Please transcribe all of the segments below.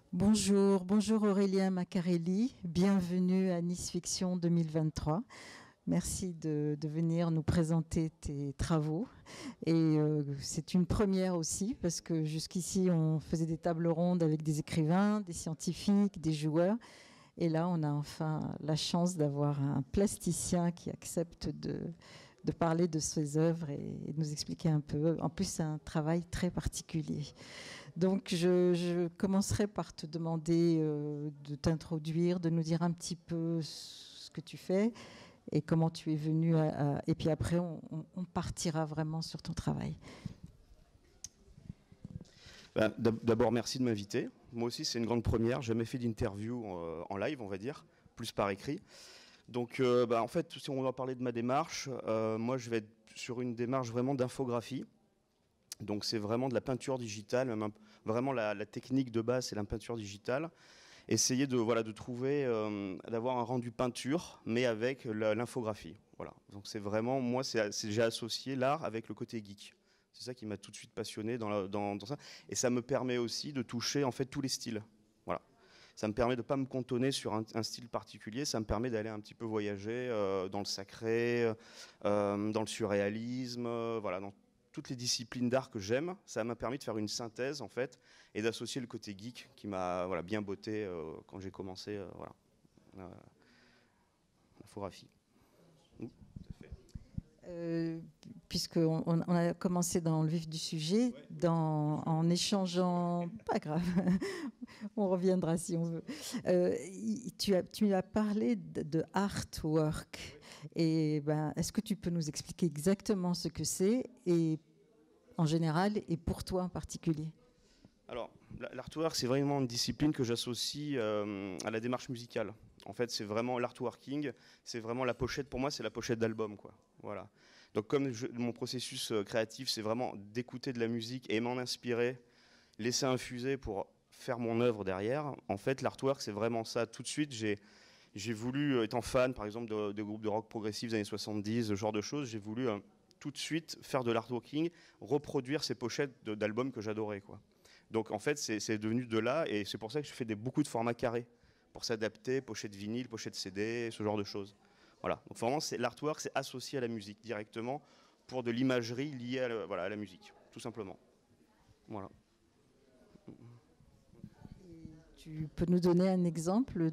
Bonjour, bonjour Aurélien Maccarelli, bienvenue à Nice Fiction 2023. Merci de venir nous présenter tes travaux. Et c'est une première aussi, parce que jusqu'ici, on faisait des tables rondes avec des écrivains, des scientifiques, des joueurs. Et là, on a enfin la chance d'avoir un plasticien qui accepte de parler de ses œuvres et de nous expliquer un peu. En plus, c'est un travail très particulier. Donc, je commencerai par te demander de t'introduire, de nous dire un petit peu ce que tu fais et comment tu es venu. Et puis après, on partira vraiment sur ton travail. D'abord, merci de m'inviter. Moi aussi, c'est une grande première. J'ai jamais fait d'interview en live, on va dire, plus par écrit. Donc, en fait, si on va parler de ma démarche, moi, je vais être sur une démarche vraiment d'infographie. Donc, c'est vraiment de la peinture digitale, vraiment la technique de base, c'est la peinture digitale. Essayer de trouver, d'avoir un rendu peinture, mais avec l'infographie. Voilà. Donc, c'est vraiment, moi, j'ai associé l'art avec le côté geek. C'est ça qui m'a tout de suite passionné dans ça. Et ça me permet aussi de toucher en fait tous les styles. Voilà. Ça me permet de ne pas me cantonner sur un style particulier. Ça me permet d'aller un petit peu voyager dans le sacré, dans le surréalisme, voilà, dans toutes les disciplines d'art que j'aime. Ça m'a permis de faire une synthèse en fait et d'associer le côté geek qui m'a bien botté quand j'ai commencé l'infographie. Puisqu'on on a commencé dans le vif du sujet, en échangeant, pas grave, on reviendra si on veut. Tu as parlé de artwork. Et est-ce que tu peux nous expliquer exactement ce que c'est, et en général, et pour toi en particulier? Alors, l'artwork, c'est vraiment une discipline que j'associe à la démarche musicale. En fait, c'est vraiment l'artworking, c'est vraiment la pochette. Pour moi, c'est la pochette d'album, quoi. Voilà. Donc, comme mon processus créatif, c'est vraiment d'écouter de la musique et m'en inspirer, laisser infuser pour faire mon œuvre derrière. En fait, l'artwork, c'est vraiment ça. Tout de suite, j'ai voulu, étant fan, par exemple, de groupes de rock progressif des années 70, ce genre de choses, j'ai voulu tout de suite faire de l'artworking, reproduire ces pochettes d'albums que j'adorais, quoi. Donc en fait, c'est devenu de là, et c'est pour ça que je fais beaucoup de formats carrés, pour s'adapter, pochette vinyle, pochette CD, ce genre de choses. Voilà. Donc vraiment, l'artwork, c'est associé à la musique directement, pour de l'imagerie liée à la musique, tout simplement. Voilà. Tu peux nous donner un exemple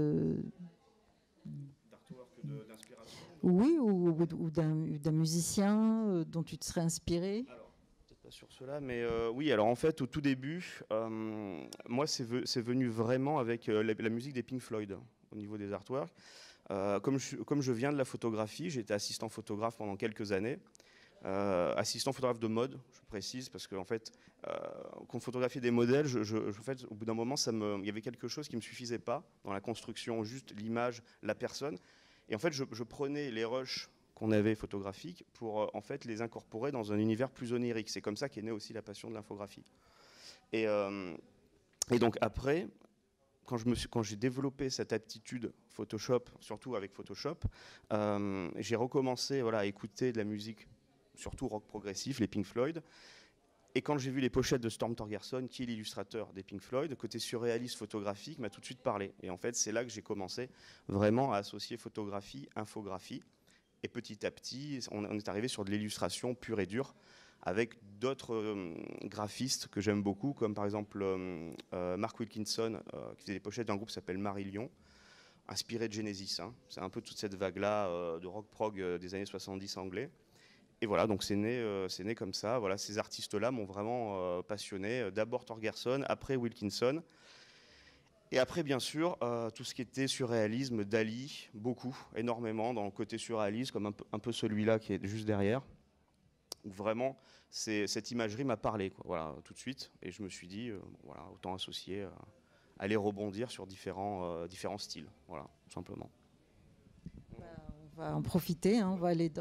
D'artwork d'inspiration. Oui, ou d'un musicien dont tu te serais inspiré? Alors, peut-être pas sur cela, mais oui, alors en fait, au tout début, moi, c'est venu vraiment avec la musique des Pink Floyd, au niveau des artworks. Comme je viens de la photographie, j'ai été assistant photographe pendant quelques années. Assistant photographe de mode, je précise, parce qu'en fait, quand on photographiait des modèles, en fait, au bout d'un moment, il y avait quelque chose qui ne me suffisait pas dans la construction, juste l'image, la personne. Et en fait, je prenais les rushs qu'on avait photographiques pour en fait les incorporer dans un univers plus onirique. C'est comme ça qu'est née aussi la passion de l'infographie. Et, euh, et donc après, quand j'ai développé cette aptitude Photoshop, surtout avec Photoshop, j'ai recommencé à écouter de la musique, surtout rock progressif, les Pink Floyd. Et quand j'ai vu les pochettes de Storm Thorgerson, qui est l'illustrateur des Pink Floyd, côté surréaliste photographique m'a tout de suite parlé. Et en fait, c'est là que j'ai commencé vraiment à associer photographie, infographie. Et petit à petit, on est arrivé sur de l'illustration pure et dure, avec d'autres graphistes que j'aime beaucoup, comme par exemple Mark Wilkinson, qui faisait des pochettes d'un groupe qui s'appelle Marillion, inspiré de Genesis. Hein. C'est un peu toute cette vague-là de rock prog des années 70 anglais. Et voilà, donc c'est né comme ça. Voilà, ces artistes-là m'ont vraiment passionné. D'abord Thorgerson, après Wilkinson. Et après, bien sûr, tout ce qui était surréalisme, Dali, beaucoup, énormément, dans le côté surréaliste, comme un peu celui-là qui est juste derrière, où vraiment, cette imagerie m'a parlé, quoi, voilà, tout de suite. Et je me suis dit, voilà, autant associer, aller rebondir sur différents styles, voilà, tout simplement. On va en profiter, hein, on va aller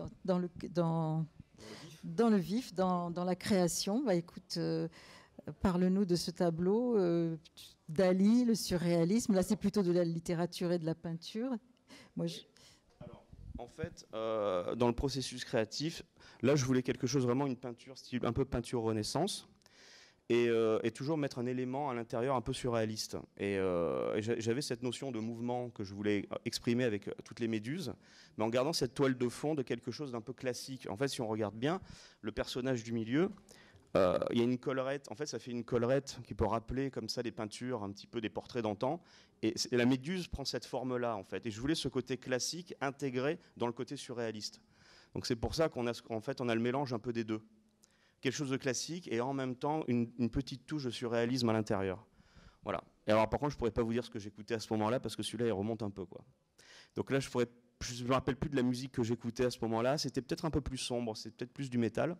dans le vif, dans la création. Écoute, parle-nous de ce tableau. Dali, le surréalisme. Là, c'est plutôt de la littérature et de la peinture. Moi, Alors, en fait, dans le processus créatif, là, je voulais quelque chose vraiment, une peinture, style un peu peinture Renaissance. et toujours mettre un élément à l'intérieur un peu surréaliste. Et j'avais cette notion de mouvement que je voulais exprimer avec toutes les méduses, mais en gardant cette toile de fond de quelque chose d'un peu classique. En fait, si on regarde bien, le personnage du milieu, il y a une collerette, en fait ça fait une collerette qui peut rappeler comme ça des peintures, un petit peu des portraits d'antan, et la méduse prend cette forme-là en fait, et je voulais ce côté classique intégré dans le côté surréaliste. Donc c'est pour ça qu'on a, en fait, on a le mélange un peu des deux. Quelque chose de classique et en même temps une petite touche de surréalisme à l'intérieur. Voilà. Et alors par contre je pourrais pas vous dire ce que j'écoutais à ce moment-là parce que celui-là il remonte un peu quoi. Donc là je me rappelle plus de la musique que j'écoutais à ce moment-là, c'était peut-être un peu plus sombre, c'est peut-être plus du métal.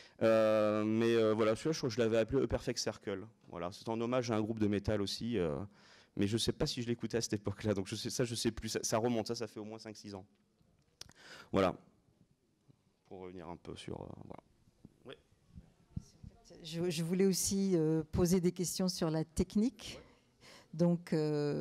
Voilà, celui-là, je crois que je l'avais appelé A Perfect Circle. Voilà, c'est en hommage à un groupe de métal aussi. Mais je ne sais pas si je l'écoutais à cette époque-là. Donc je sais plus. Ça remonte, ça fait au moins 5-6 ans. Voilà. Pour revenir un peu sur... voilà. Oui. Je voulais aussi poser des questions sur la technique. Donc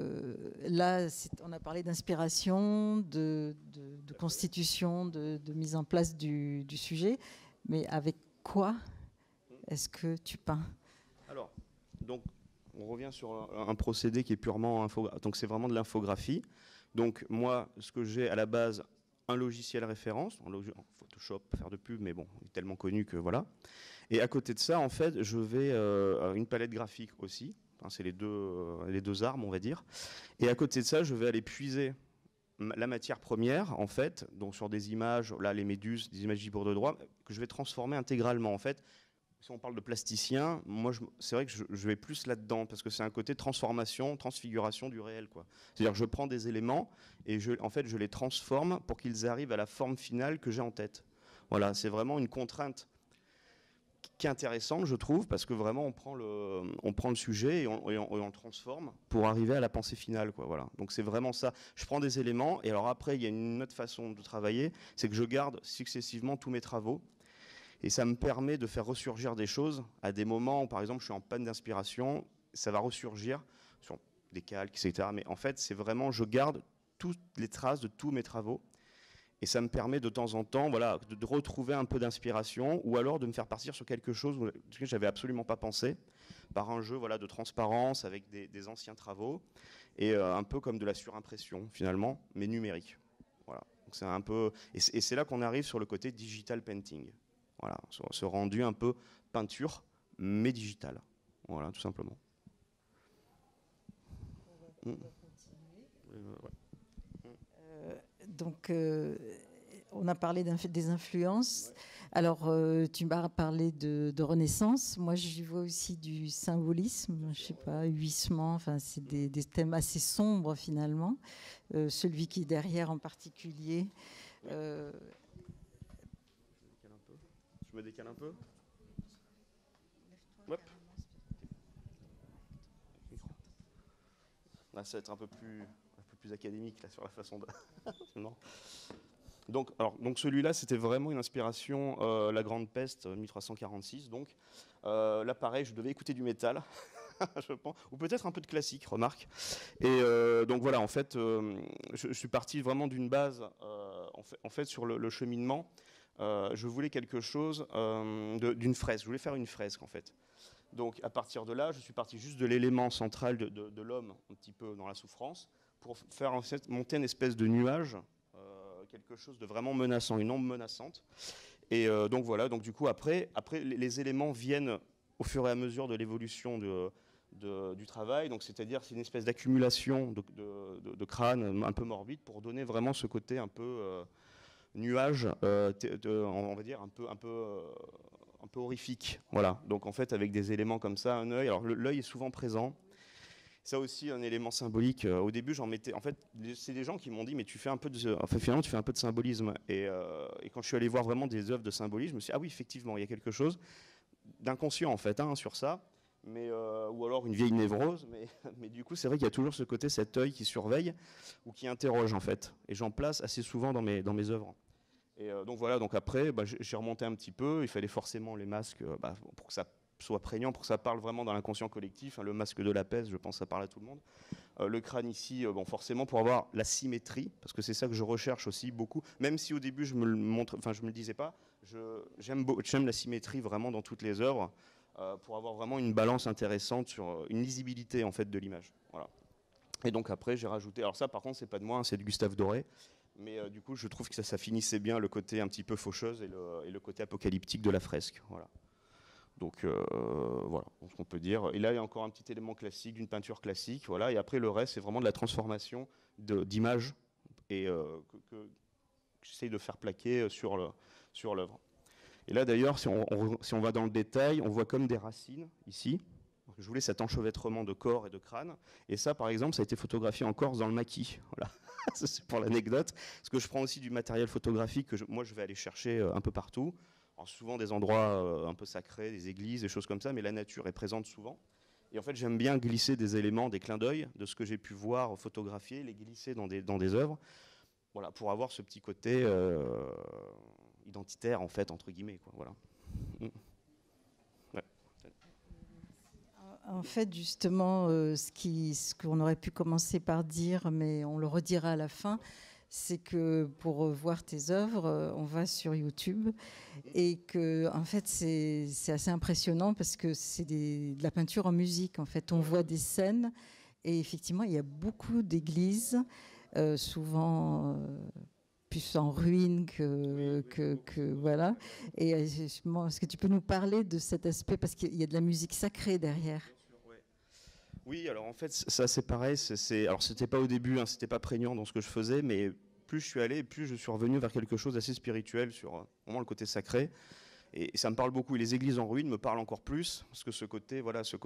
là, on a parlé d'inspiration, de constitution, de mise en place du sujet. Mais avec quoi est-ce que tu peins? Alors, donc, on revient sur un procédé qui est purement infographique. Donc, c'est vraiment de l'infographie. Donc, moi, ce que j'ai à la base, un logiciel référence, en Photoshop, faire de pub, mais bon, il est tellement connu que voilà. Et à côté de ça, en fait, je vais une palette graphique aussi. Enfin, c'est les deux armes, on va dire. Et à côté de ça, je vais aller puiser la matière première, en fait, donc sur des images, là, les méduses, des images de droit, que je vais transformer intégralement, en fait. Si on parle de plasticien, moi, c'est vrai que je vais plus là-dedans, parce que c'est un côté transformation, transfiguration du réel, quoi. C'est-à-dire que je prends des éléments et en fait, je les transforme pour qu'ils arrivent à la forme finale que j'ai en tête. Voilà, c'est vraiment une contrainte qui est intéressante, je trouve, parce que vraiment, on prend le sujet et on le transforme pour arriver à la pensée finale, quoi. Voilà. Donc c'est vraiment ça. Je prends des éléments, et alors après, il y a une autre façon de travailler, c'est que je garde successivement tous mes travaux. Et ça me permet de faire ressurgir des choses à des moments où, par exemple, je suis en panne d'inspiration, ça va ressurgir sur des calques, etc. Mais en fait, c'est vraiment, je garde toutes les traces de tous mes travaux. Et ça me permet de temps en temps, voilà, de retrouver un peu d'inspiration, ou alors de me faire partir sur quelque chose que j'avais absolument pas pensé, par un jeu, voilà, de transparence avec des anciens travaux, et un peu comme de la surimpression finalement, mais numérique. Voilà. Donc c'est un peu, et c'est là qu'on arrive sur le côté digital painting. Voilà, ce rendu un peu peinture, mais digital. Voilà, tout simplement. On va continuer. Donc, on a parlé des influences. Alors, tu m'as parlé de Renaissance. Moi, j'y vois aussi du symbolisme. Je sais pas, Huysmans. Enfin, c'est des thèmes assez sombres finalement. Celui qui est derrière en particulier. Je me décale un peu. Hop. Là, ça va être un peu plus académique là, sur la façon de... Donc celui-là, c'était vraiment une inspiration, La Grande Peste, 1346. Donc là, pareil, je devais écouter du métal, je pense, ou peut-être un peu de classique, remarque. Et donc voilà, en fait, je suis parti vraiment d'une base, en fait, sur le cheminement. Je voulais quelque chose d'une fresque. Je voulais faire une fresque, en fait. Donc à partir de là, je suis parti juste de l'élément central de l'homme, un petit peu dans la souffrance, pour faire en fait monter une espèce de nuage, quelque chose de vraiment menaçant, une ombre menaçante. Et donc voilà, donc du coup après les éléments viennent au fur et à mesure de l'évolution du travail. Donc c'est-à-dire c'est une espèce d'accumulation de crânes un peu morbide pour donner vraiment ce côté un peu nuage, on va dire un peu horrifique. Voilà. Donc en fait avec des éléments comme ça, un œil. Alors l'œil est souvent présent. Ça aussi un élément symbolique. Au début j'en mettais. En fait c'est des gens qui m'ont dit mais tu fais un peu finalement tu fais un peu de symbolisme. Et quand je suis allé voir vraiment des œuvres de symbolisme, je me suis dit ah oui effectivement il y a quelque chose d'inconscient en fait sur ça. Mais, ou alors une vieille névrose, mais du coup c'est vrai qu'il y a toujours ce côté, cet œil qui surveille ou qui interroge en fait. Et j'en place assez souvent dans mes œuvres. Et donc voilà, donc après j'ai remonté un petit peu, il fallait forcément les masques pour que ça soit prégnant, pour que ça parle vraiment dans l'inconscient collectif. Le masque de la peste, je pense que ça parle à tout le monde. Le crâne ici, forcément pour avoir la symétrie, parce que c'est ça que je recherche aussi beaucoup, même si au début je me le disais pas, j'aime la symétrie vraiment dans toutes les œuvres. pour avoir vraiment une balance intéressante sur une lisibilité en fait de l'image. Voilà. Et donc après j'ai rajouté, alors ça par contre c'est pas de moi, hein, c'est de Gustave Doré, mais du coup je trouve que ça finissait bien le côté un petit peu faucheuse et le côté apocalyptique de la fresque. Voilà. Donc voilà ce qu'on peut dire. Et là il y a encore un petit élément classique d'une peinture classique, voilà. Et après le reste c'est vraiment de la transformation d'images et que j'essaye de faire plaquer sur l'œuvre. Et là d'ailleurs, si on va dans le détail, on voit comme des racines ici. Je voulais cet enchevêtrement de corps et de crâne. Et ça, par exemple, ça a été photographié en Corse dans le maquis. Voilà. Ça, c'est pour l'anecdote. Parce que je prends aussi du matériel photographique que moi je vais aller chercher un peu partout. Alors, souvent des endroits un peu sacrés, des églises, des choses comme ça, mais la nature est présente souvent. Et en fait, j'aime bien glisser des éléments, des clins d'œil de ce que j'ai pu voir photographier, les glisser dans des œuvres. Voilà, pour avoir ce petit côté identitaire, en fait, entre guillemets, quoi, voilà. Ouais. En fait, justement, ce qu'on aurait pu commencer par dire, mais on le redira à la fin, c'est que pour voir tes œuvres, on va sur YouTube et que, en fait, c'est assez impressionnant parce que c'est de la peinture en musique. En fait, on voit des scènes et effectivement, il y a beaucoup d'églises, souvent plus en ruine que voilà. Et est-ce que tu peux nous parler de cet aspect parce qu'il y a de la musique sacrée derrière? Oui, alors en fait, ça c'est pareil. Alors c'était pas au début, hein, c'était pas prégnant dans ce que je faisais, mais plus je suis allé, plus je suis revenu vers quelque chose d'assez spirituel sur vraiment le côté sacré. Et ça me parle beaucoup. Et les églises en ruine me parlent encore plus parce que ce côté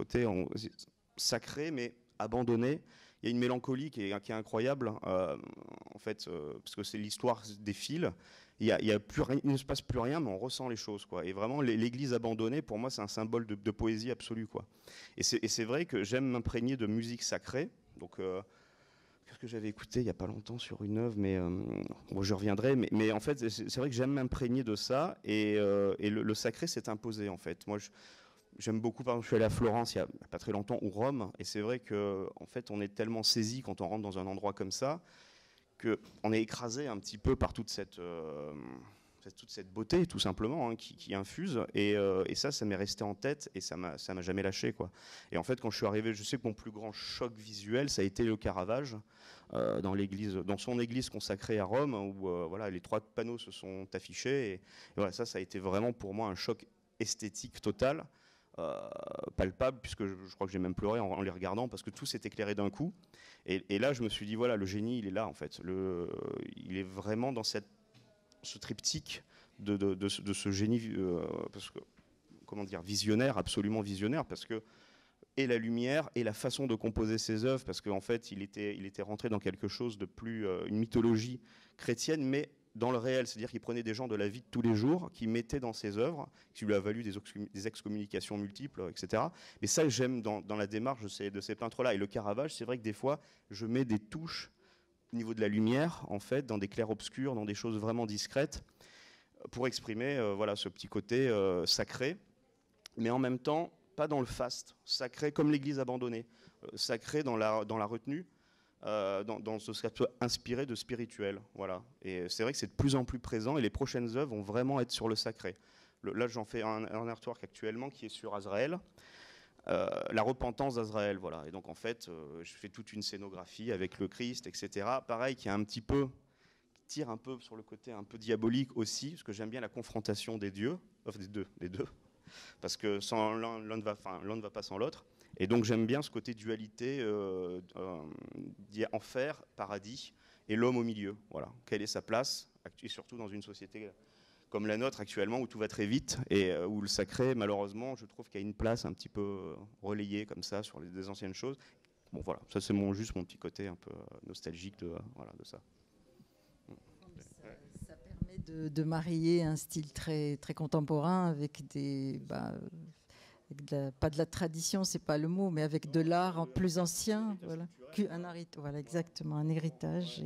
sacré mais abandonné. Il y a une mélancolie qui est incroyable, en fait, parce que c'est l'histoire des fils. Il ne se passe plus rien, mais on ressent les choses, quoi. Et vraiment, l'église abandonnée, pour moi, c'est un symbole de poésie absolue, quoi. Et c'est vrai que j'aime m'imprégner de musique sacrée. Donc, qu'est-ce que j'avais écouté il n'y a pas longtemps sur une œuvre, mais bon, je reviendrai. Mais en fait, c'est vrai que j'aime m'imprégner de ça, et le sacré s'est imposé, en fait. Moi, j'aime beaucoup, par exemple, je suis allé à Florence il n'y a pas très longtemps, ou Rome, et c'est vrai qu'en fait, on est tellement saisi quand on rentre dans un endroit comme ça, qu'on est écrasé un petit peu par toute cette beauté, tout simplement, hein, qui infuse, et ça m'est resté en tête, et ça m'a jamais lâché, quoi. Et en fait, quand je suis arrivé, je sais que mon plus grand choc visuel, ça a été le Caravage, dans son église consacrée à Rome, où voilà, les 3 panneaux se sont affichés, et voilà, ça a été vraiment pour moi un choc esthétique total. Palpable, puisque je crois que j'ai même pleuré en les regardant parce que tout s'est éclairé d'un coup, et là je me suis dit voilà, le génie il est là, en fait, il est vraiment dans ce triptyque de ce génie, parce que, comment dire, visionnaire, absolument visionnaire, parce que et la lumière et la façon de composer ses œuvres, parce qu'en fait il était rentré dans quelque chose de plus, une mythologie chrétienne, mais dans le réel, c'est-à-dire qu'il prenait des gens de la vie de tous les jours, qu'il mettait dans ses œuvres, qui lui a valu des excommunications multiples, etc. Mais ça, j'aime dans la démarche de ces peintres-là. Et le Caravage, c'est vrai que des fois, je mets des touches au niveau de la lumière, en fait, dans des clairs-obscurs, dans des choses vraiment discrètes, pour exprimer voilà, ce petit côté sacré, mais en même temps, pas dans le faste, sacré comme l'église abandonnée, sacré dans la retenue, dans ce qui peut inspirer de spirituel, voilà. Et c'est vrai que c'est de plus en plus présent, et les prochaines œuvres vont vraiment être sur le sacré. Là, j'en fais un artwork actuellement qui est sur Azraël, la repentance d'Azraël, voilà. Et donc en fait, je fais toute une scénographie avec le Christ, etc. Pareil, qui tire un peu sur le côté un peu diabolique aussi, parce que j'aime bien la confrontation des dieux, des deux, parce que sans l'un ne va pas sans l'autre. Et donc j'aime bien ce côté dualité, enfer, paradis, et l'homme au milieu. Voilà. Quelle est sa place, et surtout dans une société comme la nôtre actuellement, où tout va très vite, et où le sacré, malheureusement, je trouve qu'il y a une place un petit peu relayée comme ça sur des anciennes choses. Bon voilà, ça c'est juste mon petit côté un peu nostalgique de ça. Ça permet de marier un style très, très contemporain avec pas de la tradition, c'est pas le mot, mais avec de l'art plus ancien, voilà. Voilà, exactement, un héritage.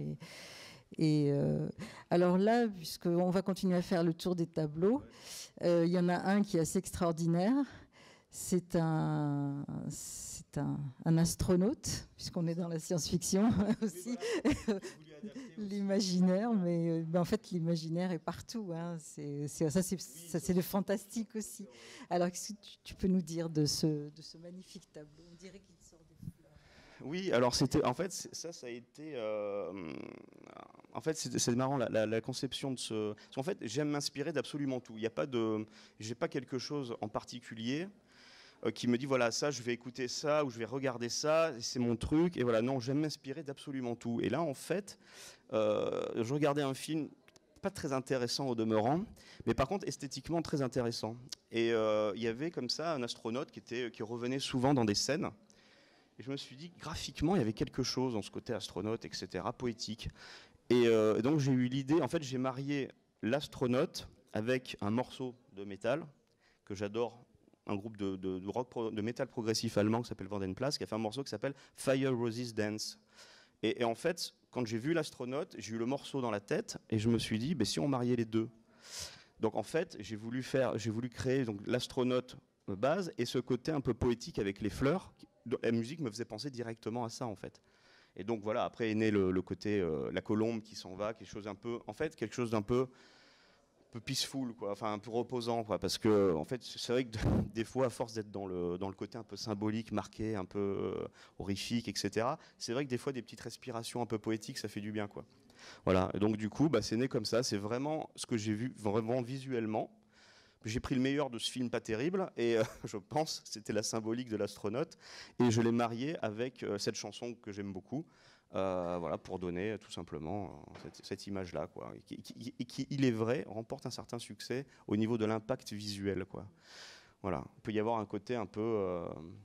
Alors là, puisqu'on va continuer à faire le tour des tableaux, il y en a un qui est assez extraordinaire. C'est un astronaute, puisqu'on est dans la science-fiction aussi. l'imaginaire, mais en fait l'imaginaire est partout. Hein. C'est le fantastique aussi. Alors qu'est-ce que tu peux nous dire de ce magnifique tableau? On dirait qu'il sort des fleurs. Oui, alors c'était, en fait, ça a été, en fait, c'est marrant la conception de ce. Parce qu'en fait, j'aime m'inspirer d'absolument tout. Il n'y a pas de, j'ai pas quelque chose en particulier qui me dit voilà ça, je vais écouter ça ou je vais regarder ça, c'est mon truc. Et voilà, non, j'aime m'inspirer d'absolument tout. Et là, en fait, je regardais un film pas très intéressant au demeurant, mais par contre esthétiquement très intéressant. Et il y avait comme ça un astronaute qui revenait souvent dans des scènes. Et je me suis dit, graphiquement, il y avait quelque chose dans ce côté astronaute, etc., poétique. Et donc j'ai eu l'idée, en fait j'ai marié l'astronaute avec un morceau de métal que j'adore, un groupe de rock de métal progressif allemand qui s'appelle Vandenplas, qui a fait un morceau qui s'appelle Fire Roses Dance. Et en fait, quand j'ai vu l'astronaute, j'ai eu le morceau dans la tête et je me suis dit, si on mariait les deux. Donc en fait, j'ai voulu créer donc l'astronaute base et ce côté un peu poétique avec les fleurs. La musique me faisait penser directement à ça en fait. Et donc voilà, après est né le côté la colombe qui s'en va, quelque chose un peu, en fait, quelque chose d'un peu peaceful, quoi, enfin un peu reposant, quoi, parce que en fait, c'est vrai que des fois, à force d'être dans le côté un peu symbolique, marqué, un peu horrifique, etc. C'est vrai que des fois, des petites respirations un peu poétiques, ça fait du bien, quoi. Voilà. Et donc du coup, c'est né comme ça. C'est vraiment ce que j'ai vu, vraiment visuellement. J'ai pris le meilleur de ce film pas terrible et je pense c'était la symbolique de l'astronaute et je l'ai marié avec cette chanson que j'aime beaucoup, voilà, pour donner tout simplement cette image-là, quoi, et qui, il est vrai, remporte un certain succès au niveau de l'impact visuel, quoi. Voilà, il peut y avoir un côté un peu,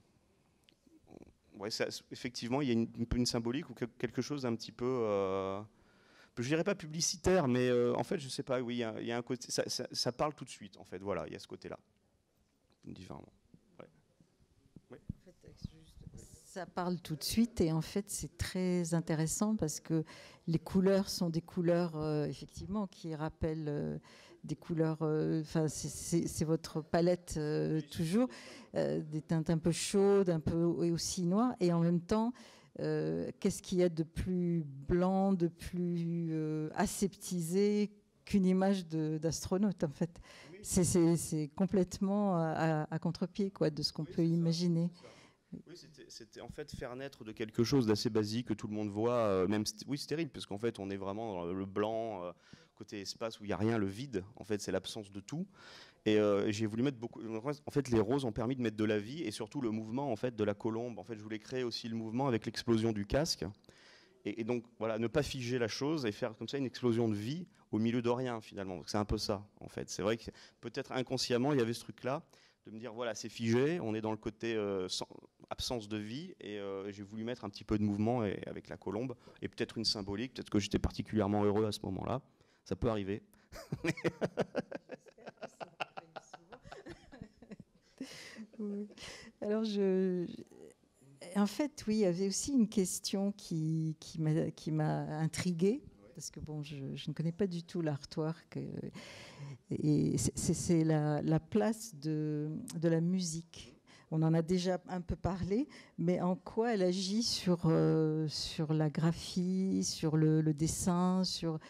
ouais, effectivement, il y a une symbolique ou quelque chose d'un petit peu. Je dirais pas publicitaire, mais en fait, je sais pas, oui, il y a un côté, ça parle tout de suite, en fait, voilà, il y a ce côté-là, différemment. Ouais. Oui. En fait, ça parle tout de suite et en fait, c'est très intéressant parce que les couleurs sont des couleurs, effectivement, qui rappellent des couleurs, enfin, c'est votre palette toujours, des teintes un peu chaudes, un peu et aussi noires, et en même temps, qu'est-ce qu'il y a de plus blanc, de plus aseptisé qu'une image d'astronaute, en fait. Oui. C'est complètement à contre-pied, quoi, de ce qu'on peut imaginer. Oui, c'était en fait faire naître de quelque chose d'assez basique que tout le monde voit, même oui, c'est terrible parce qu'en fait on est vraiment dans le blanc, côté espace où il n'y a rien, le vide, en fait c'est l'absence de tout. Et j'ai voulu mettre beaucoup. En fait, les roses ont permis de mettre de la vie et surtout le mouvement en fait de la colombe. En fait, je voulais créer aussi le mouvement avec l'explosion du casque. Et donc voilà, ne pas figer la chose et faire comme ça une explosion de vie au milieu de rien finalement. Donc c'est un peu ça en fait. C'est vrai que peut-être inconsciemment il y avait ce truc-là de me dire voilà c'est figé, on est dans le côté absence de vie et j'ai voulu mettre un petit peu de mouvement avec la colombe et peut-être une symbolique. Peut-être que j'étais particulièrement heureux à ce moment-là. Ça peut arriver. Oui. Alors, en fait, oui, il y avait aussi une question qui m'a intriguée, parce que bon, je ne connais pas du tout l'artwork, et c'est la place de la musique. On en a déjà un peu parlé, mais en quoi elle agit sur la graphie, sur le dessin,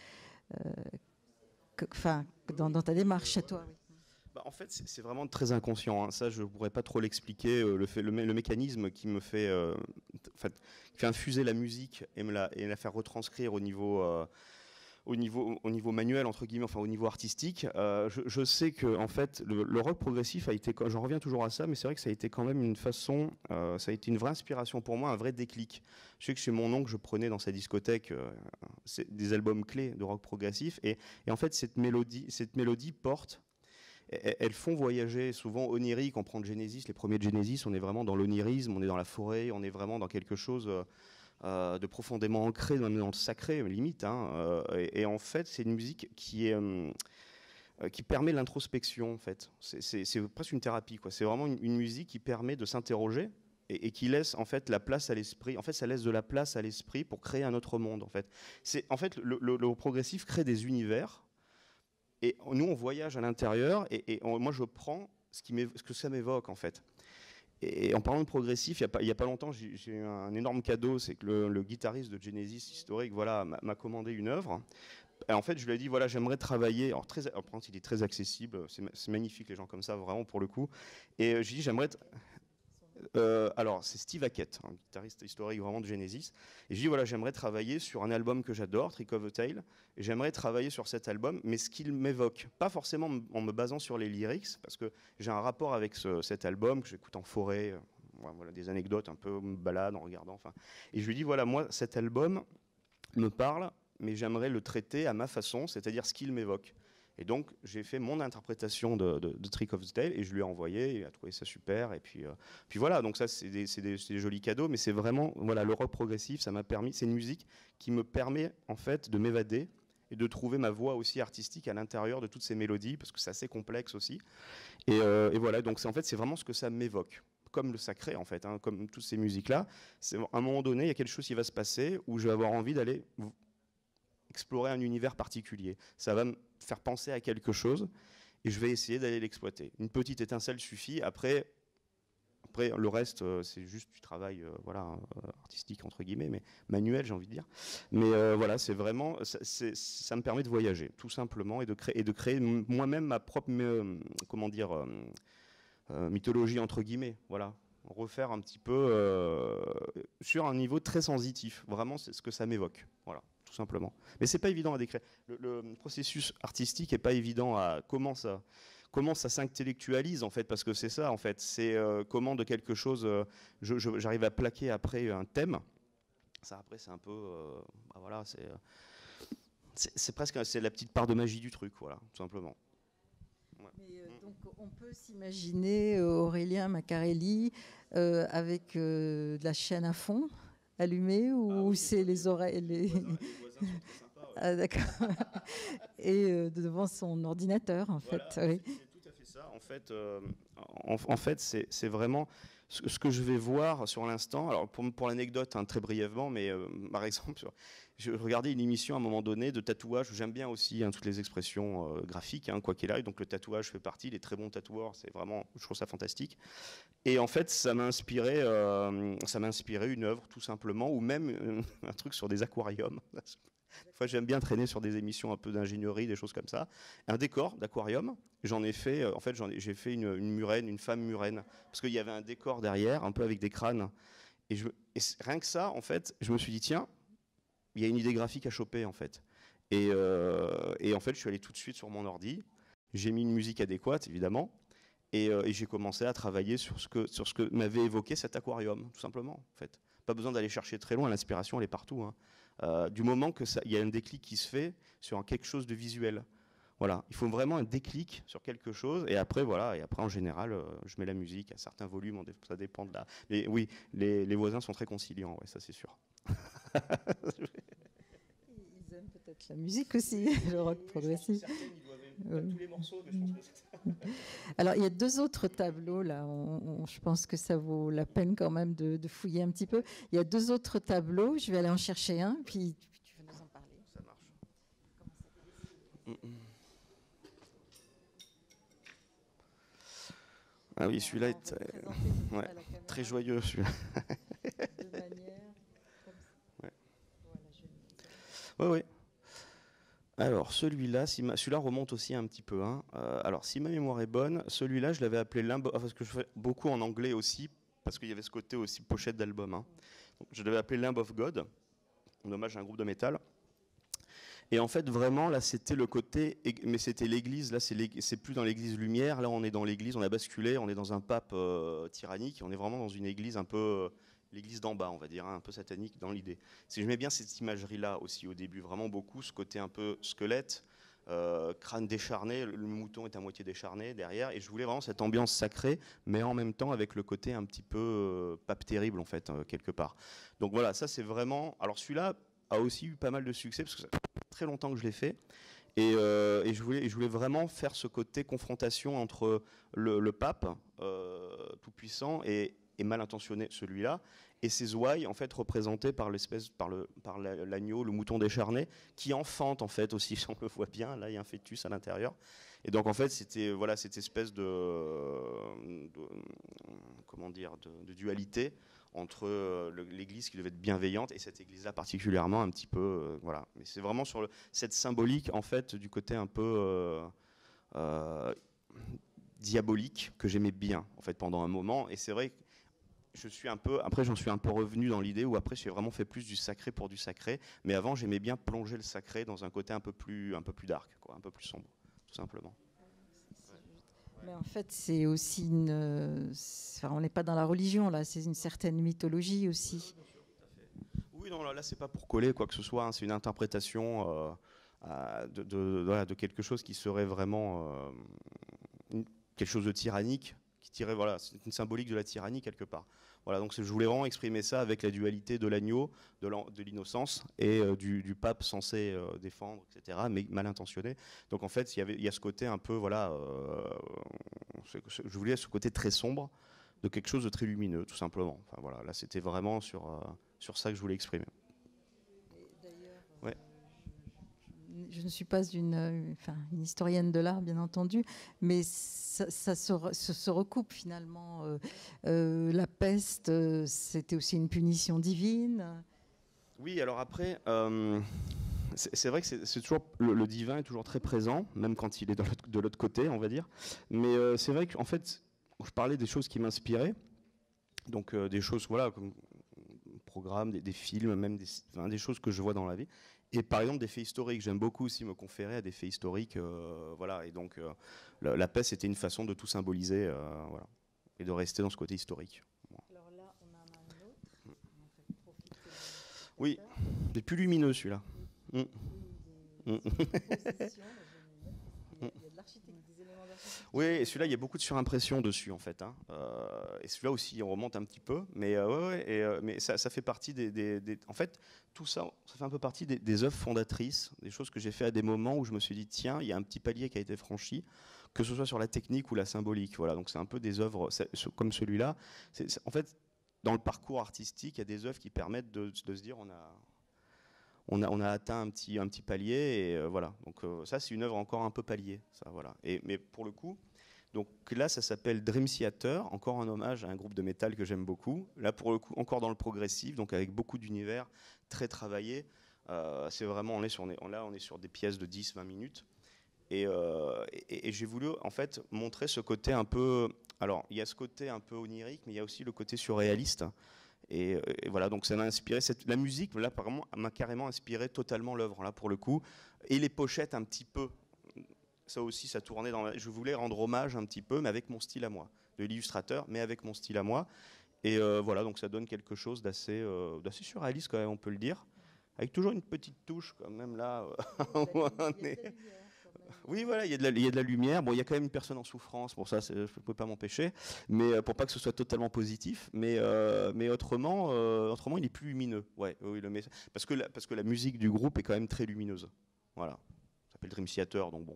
dans ta démarche à toi. Oui. En fait, c'est vraiment très inconscient. Hein. Ça, je ne pourrais pas trop l'expliquer. Le mécanisme qui me fait, qui fait infuser la musique et la faire retranscrire au niveau manuel, entre guillemets, enfin au niveau artistique. Je sais que en fait, le rock progressif a été, j'en reviens toujours à ça, mais c'est vrai que ça a été quand même une façon, ça a été une vraie inspiration pour moi, un vrai déclic. Je sais que chez mon oncle, je prenais dans sa discothèque des albums clés de rock progressif, et en fait, cette mélodie porte. Elles font voyager, souvent onirique. On prend Genesis, les premiers de Genesis, on est vraiment dans l'onirisme, on est dans la forêt, on est vraiment dans quelque chose de profondément ancré dans le sacré, limite. Hein, et en fait, c'est une musique qui permet l'introspection. En fait, c'est presque une thérapie, quoi. C'est vraiment une musique qui permet de s'interroger et qui laisse en fait la place à l'esprit. En fait, ça laisse de la place à l'esprit pour créer un autre monde. En fait, le progressif crée des univers. Et nous, on voyage à l'intérieur, et moi, je prends ce que ça m'évoque, en fait. Et en parlant de progressif, il y a pas longtemps, j'ai eu un énorme cadeau, c'est que le guitariste de Genesis historique, voilà, m'a commandé une œuvre. Et en fait, je lui ai dit, voilà, j'aimerais travailler. Alors, il est très accessible, c'est magnifique les gens comme ça, vraiment pour le coup. Et j'ai dit, alors, c'est Steve Hackett, un guitariste historique vraiment de Genesis. Et je dis, voilà, j'aimerais travailler sur un album que j'adore, Trick of the Tail. Et j'aimerais travailler sur cet album, mais ce qu'il m'évoque, pas forcément en me basant sur les lyrics, parce que j'ai un rapport avec cet album que j'écoute en forêt, voilà, des anecdotes un peu, me balade en regardant. Enfin. Et je lui dis, voilà, moi, cet album me parle, mais j'aimerais le traiter à ma façon, c'est-à-dire ce qu'il m'évoque. Et donc, j'ai fait mon interprétation de Trick of the Tail et je lui ai envoyé, il a trouvé ça super. Et puis voilà, donc ça, c'est des jolis cadeaux, mais c'est vraiment, voilà, le rock progressif, ça m'a permis, c'est une musique qui me permet, en fait, de m'évader et de trouver ma voix aussi artistique à l'intérieur de toutes ces mélodies, parce que c'est assez complexe aussi. Et voilà, donc en fait, c'est vraiment ce que ça m'évoque. Comme le sacré, en fait, hein, comme toutes ces musiques-là. À un moment donné, il y a quelque chose qui va se passer où je vais avoir envie d'aller explorer un univers particulier. Ça va me faire penser à quelque chose et je vais essayer d'aller l'exploiter. Une petite étincelle suffit. Après le reste, c'est juste du travail voilà, artistique, entre guillemets, mais manuel, j'ai envie de dire. Mais voilà, c'est vraiment, ça me permet de voyager, tout simplement, et de créer moi-même ma propre, comment dire, mythologie, entre guillemets. Voilà. Refaire un petit peu sur un niveau très sensitif. Vraiment, c'est ce que ça m'évoque. Voilà, tout simplement. Mais c'est pas évident à décrire. Le processus artistique est pas évident à comment ça s'intellectualise en fait, parce que c'est ça en fait. C'est comment de quelque chose, j'arrive à plaquer après un thème. Ça après c'est un peu, bah, voilà, c'est presque c'est la petite part de magie du truc, voilà, tout simplement. Mais, donc on peut s'imaginer Aurélien Maccarelli avec de la chaîne à fond allumée ou oui, c'est les oreilles les voisins sont très sympas, ouais. Ah, d'accord. Et devant son ordinateur en voilà, fait. Oui. C'est tout à fait ça. En fait, c'est vraiment ce que je vais voir sur l'instant. Alors pour l'anecdote, hein, très brièvement, mais par exemple, je regardais une émission à un moment donné de tatouage. J'aime bien aussi hein, toutes les expressions graphiques, hein, quoi qu'il arrive. Donc le tatouage fait partie. Les très bons tatoueurs, c'est vraiment, je trouve ça fantastique. Et en fait, ça m'a inspiré une œuvre tout simplement, ou même un truc sur des aquariums. Des fois, j'aime bien traîner sur des émissions un peu d'ingénierie, des choses comme ça. Un décor d'aquarium, j'en ai fait, en fait, j'ai fait une murène, une femme murène, parce qu'il y avait un décor derrière, un peu avec des crânes. Et rien que ça, en fait, je me suis dit, tiens, il y a une idée graphique à choper, en fait. Et en fait, je suis allé tout de suite sur mon ordi, j'ai mis une musique adéquate, évidemment, et j'ai commencé à travailler sur ce que m'avait évoqué cet aquarium, tout simplement, en fait. Pas besoin d'aller chercher très loin, l'inspiration, elle est partout, hein. Du moment qu'il y a un déclic qui se fait sur quelque chose de visuel. Voilà, il faut vraiment un déclic sur quelque chose, et après, voilà, et après en général, je mets la musique à certains volumes, ça dépend de la... Mais oui, les voisins sont très conciliants, ouais, ça c'est sûr. Ils aiment peut-être la musique aussi, le rock progressif. Tous les morceaux, mais je pense que alors, il y a deux autres tableaux, là. Je pense que ça vaut la peine quand même de fouiller un petit peu. Il y a deux autres tableaux. Je vais aller en chercher un, puis tu vas nous en parler. Ça marche. Ah oui, celui-là est ouais, très joyeux, celui-là. De manière comme ça. Ouais. Voilà, ouais. Alors celui-là remonte aussi un petit peu. Hein. Alors si ma mémoire est bonne, celui-là je l'avais appelé parce que je fais beaucoup en anglais aussi, parce qu'il y avait ce côté aussi pochette d'album. Hein. Donc, je l'avais appelé Limb of God, en hommage à un groupe de métal. Et en fait vraiment là c'était le côté, mais c'était l'église, là c'est plus dans l'église lumière, là on est dans l'église, on a basculé, on est dans un pape tyrannique, on est vraiment dans une église un peu... l'église d'en bas, on va dire, hein, un peu satanique dans l'idée. J'aimais bien cette imagerie-là aussi au début, vraiment beaucoup, ce côté un peu squelette, crâne décharné, le mouton est à moitié décharné derrière, et je voulais vraiment cette ambiance sacrée, mais en même temps avec le côté un petit peu pape terrible, en fait, quelque part. Donc voilà, ça c'est vraiment... Alors celui-là a aussi eu pas mal de succès, parce que ça fait très longtemps que je l'ai fait, et je voulais vraiment faire ce côté confrontation entre le pape tout-puissant et mal intentionné, celui-là, et ces ouailles en fait représentées par l'agneau, le mouton décharné, qui enfante en fait aussi, si on le voit bien, là il y a un fœtus à l'intérieur. Et donc en fait c'était voilà cette espèce comment dire de dualité entre l'église qui devait être bienveillante et cette église-là particulièrement un petit peu voilà. Mais c'est vraiment sur cette symbolique en fait du côté un peu diabolique que j'aimais bien en fait pendant un moment. Et c'est vrai que j'en suis un peu revenu dans l'idée où après j'ai vraiment fait plus du sacré pour du sacré. Mais avant j'aimais bien plonger le sacré dans un côté un peu plus dark, quoi, un peu plus sombre, tout simplement. Mais en fait, c'est aussi on n'est pas dans la religion, là, c'est une certaine mythologie aussi. Oui, non, là c'est pas pour coller quoi que ce soit, hein, c'est une interprétation de quelque chose qui serait vraiment quelque chose de tyrannique, qui tirait, voilà, c'est une symbolique de la tyrannie quelque part. Voilà, donc je voulais vraiment exprimer ça avec la dualité de l'agneau, de l'innocence et du pape censé défendre, etc., mais mal intentionné. Donc en fait, il y a ce côté un peu, voilà, je voulais ce côté très sombre de quelque chose de très lumineux, tout simplement. Enfin voilà, là c'était vraiment sur ça que je voulais exprimer. D'ailleurs, ouais. Je ne suis pas une historienne de l'art, bien entendu, mais ça se recoupe finalement. La peste, c'était aussi une punition divine. Oui, alors après, c'est vrai que c'est toujours le divin est toujours très présent, même quand il est de l'autre côté, on va dire. Mais c'est vrai qu'en fait, je parlais des choses qui m'inspiraient, donc des choses, voilà, comme programmes, des films, même des choses que je vois dans la vie. Et par exemple des faits historiques, j'aime beaucoup aussi me conférer à des faits historiques, voilà. Et donc la peste était une façon de tout symboliser, voilà, et de rester dans ce côté historique. Alors là, on en a un autre. Oui, des plus lumineux celui-là. Oui, il y a de l'architecture, des éléments d'architecture. Oui, et celui-là, il y a beaucoup de surimpression dessus, en fait. Hein. Et celui-là aussi, on remonte un petit peu. Mais, mais ça fait partie En fait, tout ça, ça fait un peu partie des œuvres fondatrices, des choses que j'ai fait à des moments où je me suis dit, tiens, il y a un petit palier qui a été franchi, que ce soit sur la technique ou la symbolique. Voilà, donc c'est un peu des œuvres comme celui-là. En fait, dans le parcours artistique, il y a des œuvres qui permettent de se dire, on a atteint un petit palier, et voilà. Donc ça, c'est une œuvre encore un peu palier, ça, voilà. Mais pour le coup, donc là, ça s'appelle Dream Theater, encore un hommage à un groupe de métal que j'aime beaucoup. Là, pour le coup, encore dans le progressif, donc avec beaucoup d'univers très travaillés. C'est vraiment, on est sur des pièces de 10-20 minutes. Et j'ai voulu en fait montrer ce côté un peu. Alors, il y a ce côté un peu onirique, mais il y a aussi le côté surréaliste. Et voilà, donc ça m'a inspiré. La musique, là, m'a carrément inspiré totalement l'œuvre, là, pour le coup. Et les pochettes, un petit peu. Ça aussi, ça tournait dans. Je voulais rendre hommage un petit peu, mais avec mon style à moi, de l'illustrateur, mais avec mon style à moi. Et voilà, donc ça donne quelque chose d'assez surréaliste, quand même, on peut le dire. Avec toujours une petite touche, quand même, là. Oui, voilà, il y a de la lumière. Bon, il y a quand même une personne en souffrance, pour ça, je ne peux pas m'empêcher, mais pour pas que ce soit totalement positif. Mais autrement, il est plus lumineux. Ouais, oui, parce que la musique du groupe est quand même très lumineuse. Voilà, ça s'appelle Dream Theater, donc bon.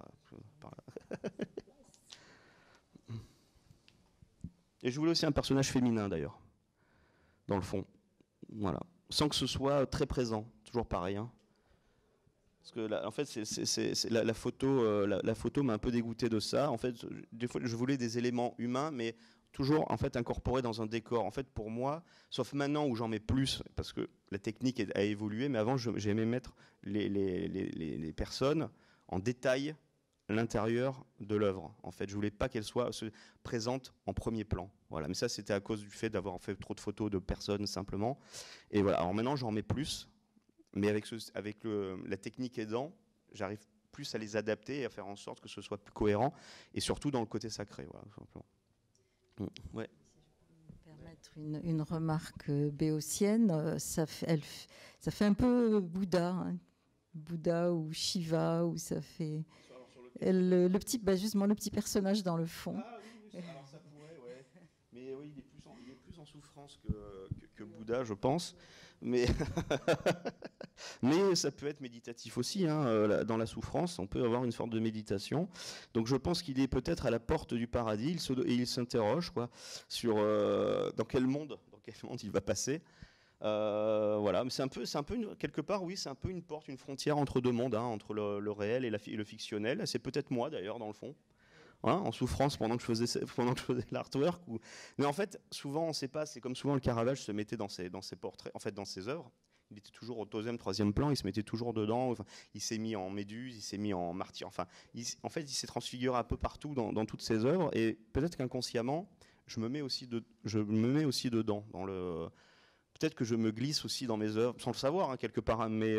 Et je voulais aussi un personnage féminin, d'ailleurs, dans le fond. Voilà, sans que ce soit très présent. Toujours pareil, hein. Parce que là, en fait, la photo m'a un peu dégoûté de ça. En fait, des fois, je voulais des éléments humains, mais toujours en fait incorporés dans un décor. En fait, pour moi, sauf maintenant où j'en mets plus, parce que la technique a évolué, mais avant, j'aimais mettre les personnes en détail à l'intérieur de l'œuvre. En fait, je voulais pas qu'elles soient présentes en premier plan. Voilà. Mais ça, c'était à cause du fait d'avoir fait trop de photos de personnes simplement. Et voilà. Alors maintenant, j'en mets plus. Mais avec la technique aidant, j'arrive plus à les adapter et à faire en sorte que ce soit plus cohérent, et surtout dans le côté sacré. Voilà, tout simplement. Ouais. Si je peux me permettre une remarque béotienne, ça fait un peu Bouddha, hein. Bouddha ou Shiva, ou ça fait le petit personnage dans le fond. Ah oui, alors ça pourrait, ouais. Mais oui, il est plus en souffrance que Bouddha, je pense. Mais mais ça peut être méditatif aussi, hein. Dans la souffrance, on peut avoir une forme de méditation. Donc je pense qu'il est peut-être à la porte du paradis, et il s'interroge, quoi, sur dans quel monde quel monde il va passer. Voilà, mais c'est un peu quelque part, oui, c'est un peu une porte, une frontière entre deux mondes, hein, entre le réel et le fictionnel. C'est peut-être moi d'ailleurs dans le fond, hein, en souffrance pendant que je faisais l'artwork. Mais en fait, souvent on ne sait pas. C'est comme souvent le Caravage se mettait dans ses portraits, en fait, dans ses œuvres. Il était toujours au deuxième, troisième plan. Il se mettait toujours dedans. Enfin, il s'est mis en Méduse, il s'est mis en Martyr. Enfin, en fait, il s'est transfiguré un peu partout dans toutes ses œuvres. Et peut-être qu'inconsciemment, je me mets aussi dedans dans le. Peut-être que je me glisse aussi dans mes œuvres, sans le savoir, hein, quelque part, hein, mais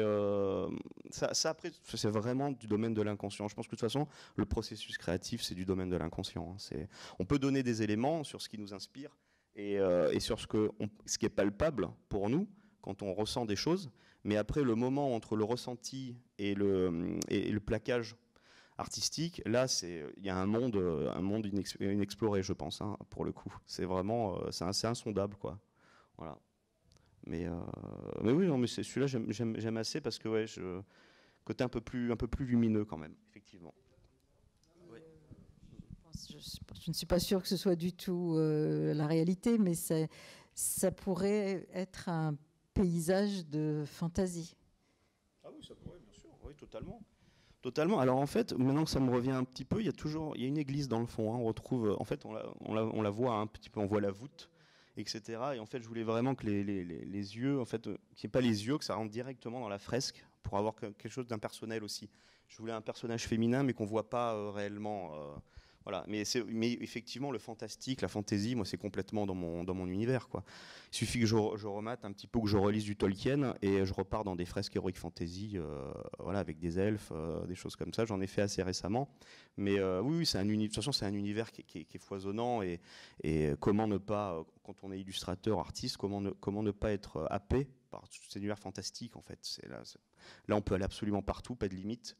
ça après, c'est vraiment du domaine de l'inconscient. Je pense que de toute façon, le processus créatif, c'est du domaine de l'inconscient. Hein. On peut donner des éléments sur ce qui nous inspire et sur ce qui est palpable pour nous, quand on ressent des choses, mais après, le moment entre le ressenti et le plaquage artistique, là, il y a un monde inexploré, je pense, hein, pour le coup. C'est vraiment, c'est insondable, quoi. Voilà. Mais oui, non, mais celui-là, j'aime assez parce que ouais, côté un peu plus lumineux quand même, effectivement. Oui. Je ne suis pas sûre que ce soit du tout la réalité, mais ça pourrait être un paysage de fantaisie. Ah oui, ça pourrait, bien sûr, oui, totalement. Totalement. Alors en fait, maintenant que ça me revient un petit peu, il y a une église dans le fond. Hein, on retrouve, en fait, on la voit un petit peu, on voit la voûte, etc. Et en fait, je voulais vraiment que les yeux, en fait, qu'il n'y ait pas les yeux, que ça rentre directement dans la fresque pour avoir quelque chose d'impersonnel aussi. Je voulais un personnage féminin, mais qu'on ne voit pas réellement. Voilà. Mais effectivement, le fantastique, la fantaisie, moi, c'est complètement dans mon univers, quoi. Il suffit que je remate un petit peu, que je relise du Tolkien, et je repars dans des fresques heroic fantasy, voilà, avec des elfes, des choses comme ça. J'en ai fait assez récemment. Mais oui, de toute façon, c'est un univers qui est foisonnant, et comment ne pas, quand on est illustrateur, artiste, comment ne pas être happé par cet univers fantastique, en fait. Là, on peut aller absolument partout, pas de limite.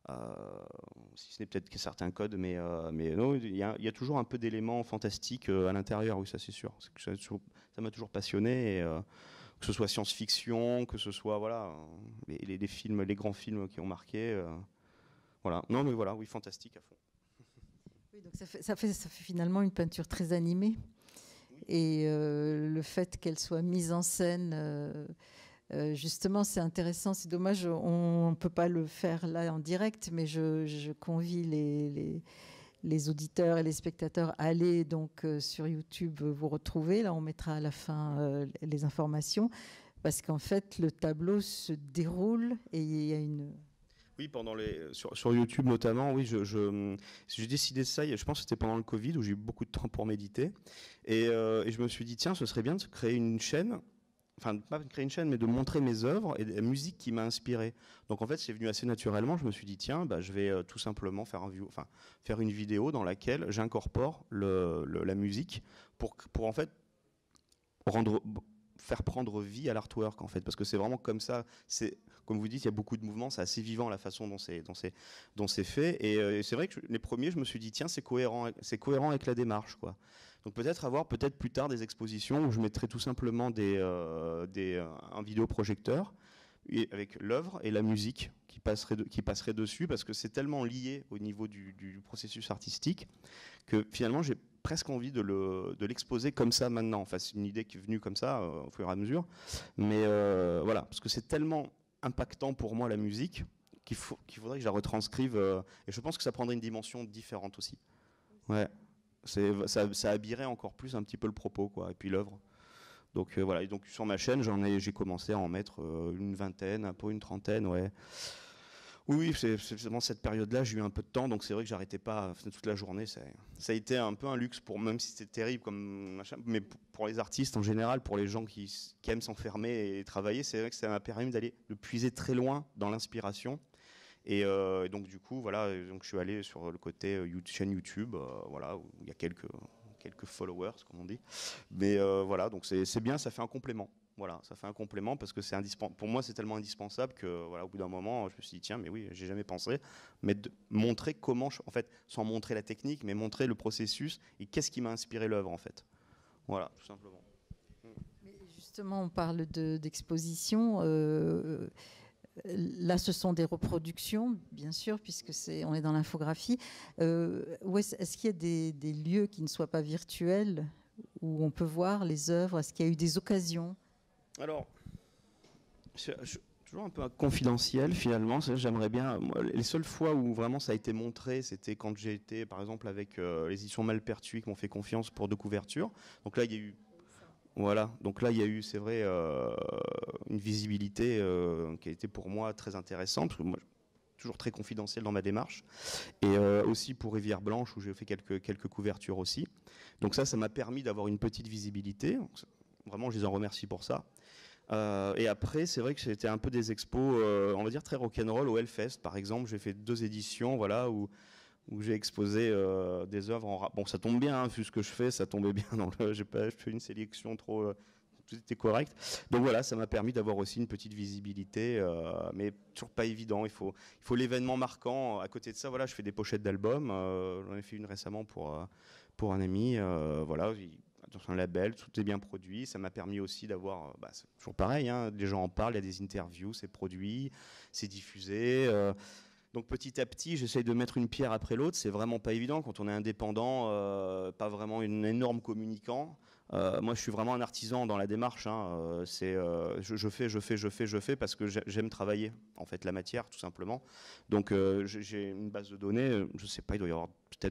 Si ce n'est peut-être que certains codes, mais non, il y a toujours un peu d'éléments fantastiques à l'intérieur, oui, ça c'est sûr. Ça m'a toujours passionné, et, que ce soit science-fiction, que ce soit voilà, les films, les grands films qui ont marqué. Voilà. Non, mais voilà, oui, fantastique à fond. Oui, donc ça fait finalement une peinture très animée. Oui. Et le fait qu'elle soit mise en scène... justement, c'est intéressant, c'est dommage, on ne peut pas le faire là en direct, mais je convie les auditeurs et les spectateurs à aller donc sur YouTube vous retrouver. Là, on mettra à la fin les informations, parce qu'en fait, le tableau se déroule et il y a une... Oui, sur YouTube notamment, oui, j'ai décidé ça, je pense que c'était pendant le Covid, où j'ai eu beaucoup de temps pour méditer, et je me suis dit, tiens, ce serait bien de créer une chaîne. Enfin, pas de créer une chaîne, mais de montrer mes œuvres et la musique qui m'a inspiré. Donc en fait, c'est venu assez naturellement. Je me suis dit, tiens, je vais tout simplement faire une vidéo dans laquelle j'incorpore la musique pour en fait faire prendre vie à l'artwork, en fait, parce que c'est vraiment comme ça. C'est, comme vous dites, il y a beaucoup de mouvements, c'est assez vivant la façon dont c'est fait. Et c'est vrai que les premiers, je me suis dit, tiens, c'est cohérent avec la démarche, quoi. Donc peut-être plus tard des expositions où je mettrai tout simplement un vidéoprojecteur avec l'œuvre et la musique qui passerait dessus, parce que c'est tellement lié au niveau du processus artistique que finalement j'ai presque envie de l'exposer comme ça maintenant. Enfin, c'est une idée qui est venue comme ça au fur et à mesure, mais voilà, parce que c'est tellement impactant pour moi la musique qu'il faudrait que je la retranscrive, et je pense que ça prendrait une dimension différente aussi. Ouais. Ça habillerait encore plus un petit peu le propos, quoi, et puis l'œuvre. Donc voilà, et donc sur ma chaîne, j'ai commencé à en mettre une vingtaine, un peu une trentaine, ouais. Oui, c'est vraiment cette période-là, j'ai eu un peu de temps, donc c'est vrai que j'arrêtais pas toute la journée. Ça a été un peu un luxe, même si c'était terrible comme machin, mais pour les artistes en général, pour les gens qui aiment s'enfermer et travailler, c'est vrai que ça m'a permis de puiser très loin dans l'inspiration. Et donc du coup, voilà, donc je suis allé sur le côté chaîne YouTube, voilà, où il y a quelques followers, comme on dit. Mais voilà, donc c'est bien, ça fait un complément. Voilà, ça fait un complément parce que pour moi, c'est tellement indispensable que, voilà, au bout d'un moment, je me suis dit, tiens, mais oui, j'ai jamais pensé, mais de montrer comment, en fait, sans montrer la technique, mais montrer le processus et qu'est-ce qui m'a inspiré l'œuvre, en fait. Voilà, tout simplement. Mais justement, on parle d'exposition. Là, ce sont des reproductions, bien sûr, puisque on est dans l'infographie. Est-ce qu'il y a des lieux qui ne soient pas virtuels où on peut voir les œuvres? Est-ce qu'il y a eu des occasions? Alors, toujours un peu confidentiel finalement. J'aimerais bien. Les seules fois où vraiment ça a été montré, c'était quand j'ai été, par exemple, avec les éditions Malpertuis qui m'ont fait confiance pour 2 couvertures. Donc là, il y a eu. Voilà. Donc là, il y a eu, c'est vrai, une visibilité qui a été pour moi très intéressante, parce que moi, toujours très confidentiel dans ma démarche. Et aussi pour Rivière Blanche, où j'ai fait quelques couvertures aussi. Donc ça m'a permis d'avoir une petite visibilité. Vraiment, je les en remercie pour ça. Et après, c'est vrai que c'était un peu des expos, on va dire très rock'n'roll au Hellfest, par exemple. J'ai fait 2 éditions, voilà, où j'ai exposé des œuvres en rap. Bon, ça tombe bien, hein, vu ce que je fais, ça tombait bien. J'ai pas fait une sélection trop, tout était correct. Donc voilà, ça m'a permis d'avoir aussi une petite visibilité, mais toujours pas évident. Il faut l'événement marquant. À côté de ça, voilà, je fais des pochettes d'albums. J'en ai fait une récemment pour un ami. Voilà. Dans un label, tout est bien produit. Ça m'a permis aussi d'avoir, c'est toujours pareil, hein, les gens en parlent, il y a des interviews, c'est produit, c'est diffusé. Donc petit à petit, j'essaye de mettre une pierre après l'autre. C'est vraiment pas évident quand on est indépendant, pas vraiment un énorme communicant. Moi, je suis vraiment un artisan dans la démarche. Hein. Je fais parce que j'aime travailler, en fait, la matière, tout simplement. Donc j'ai une base de données. Je sais pas, il doit y avoir peut-être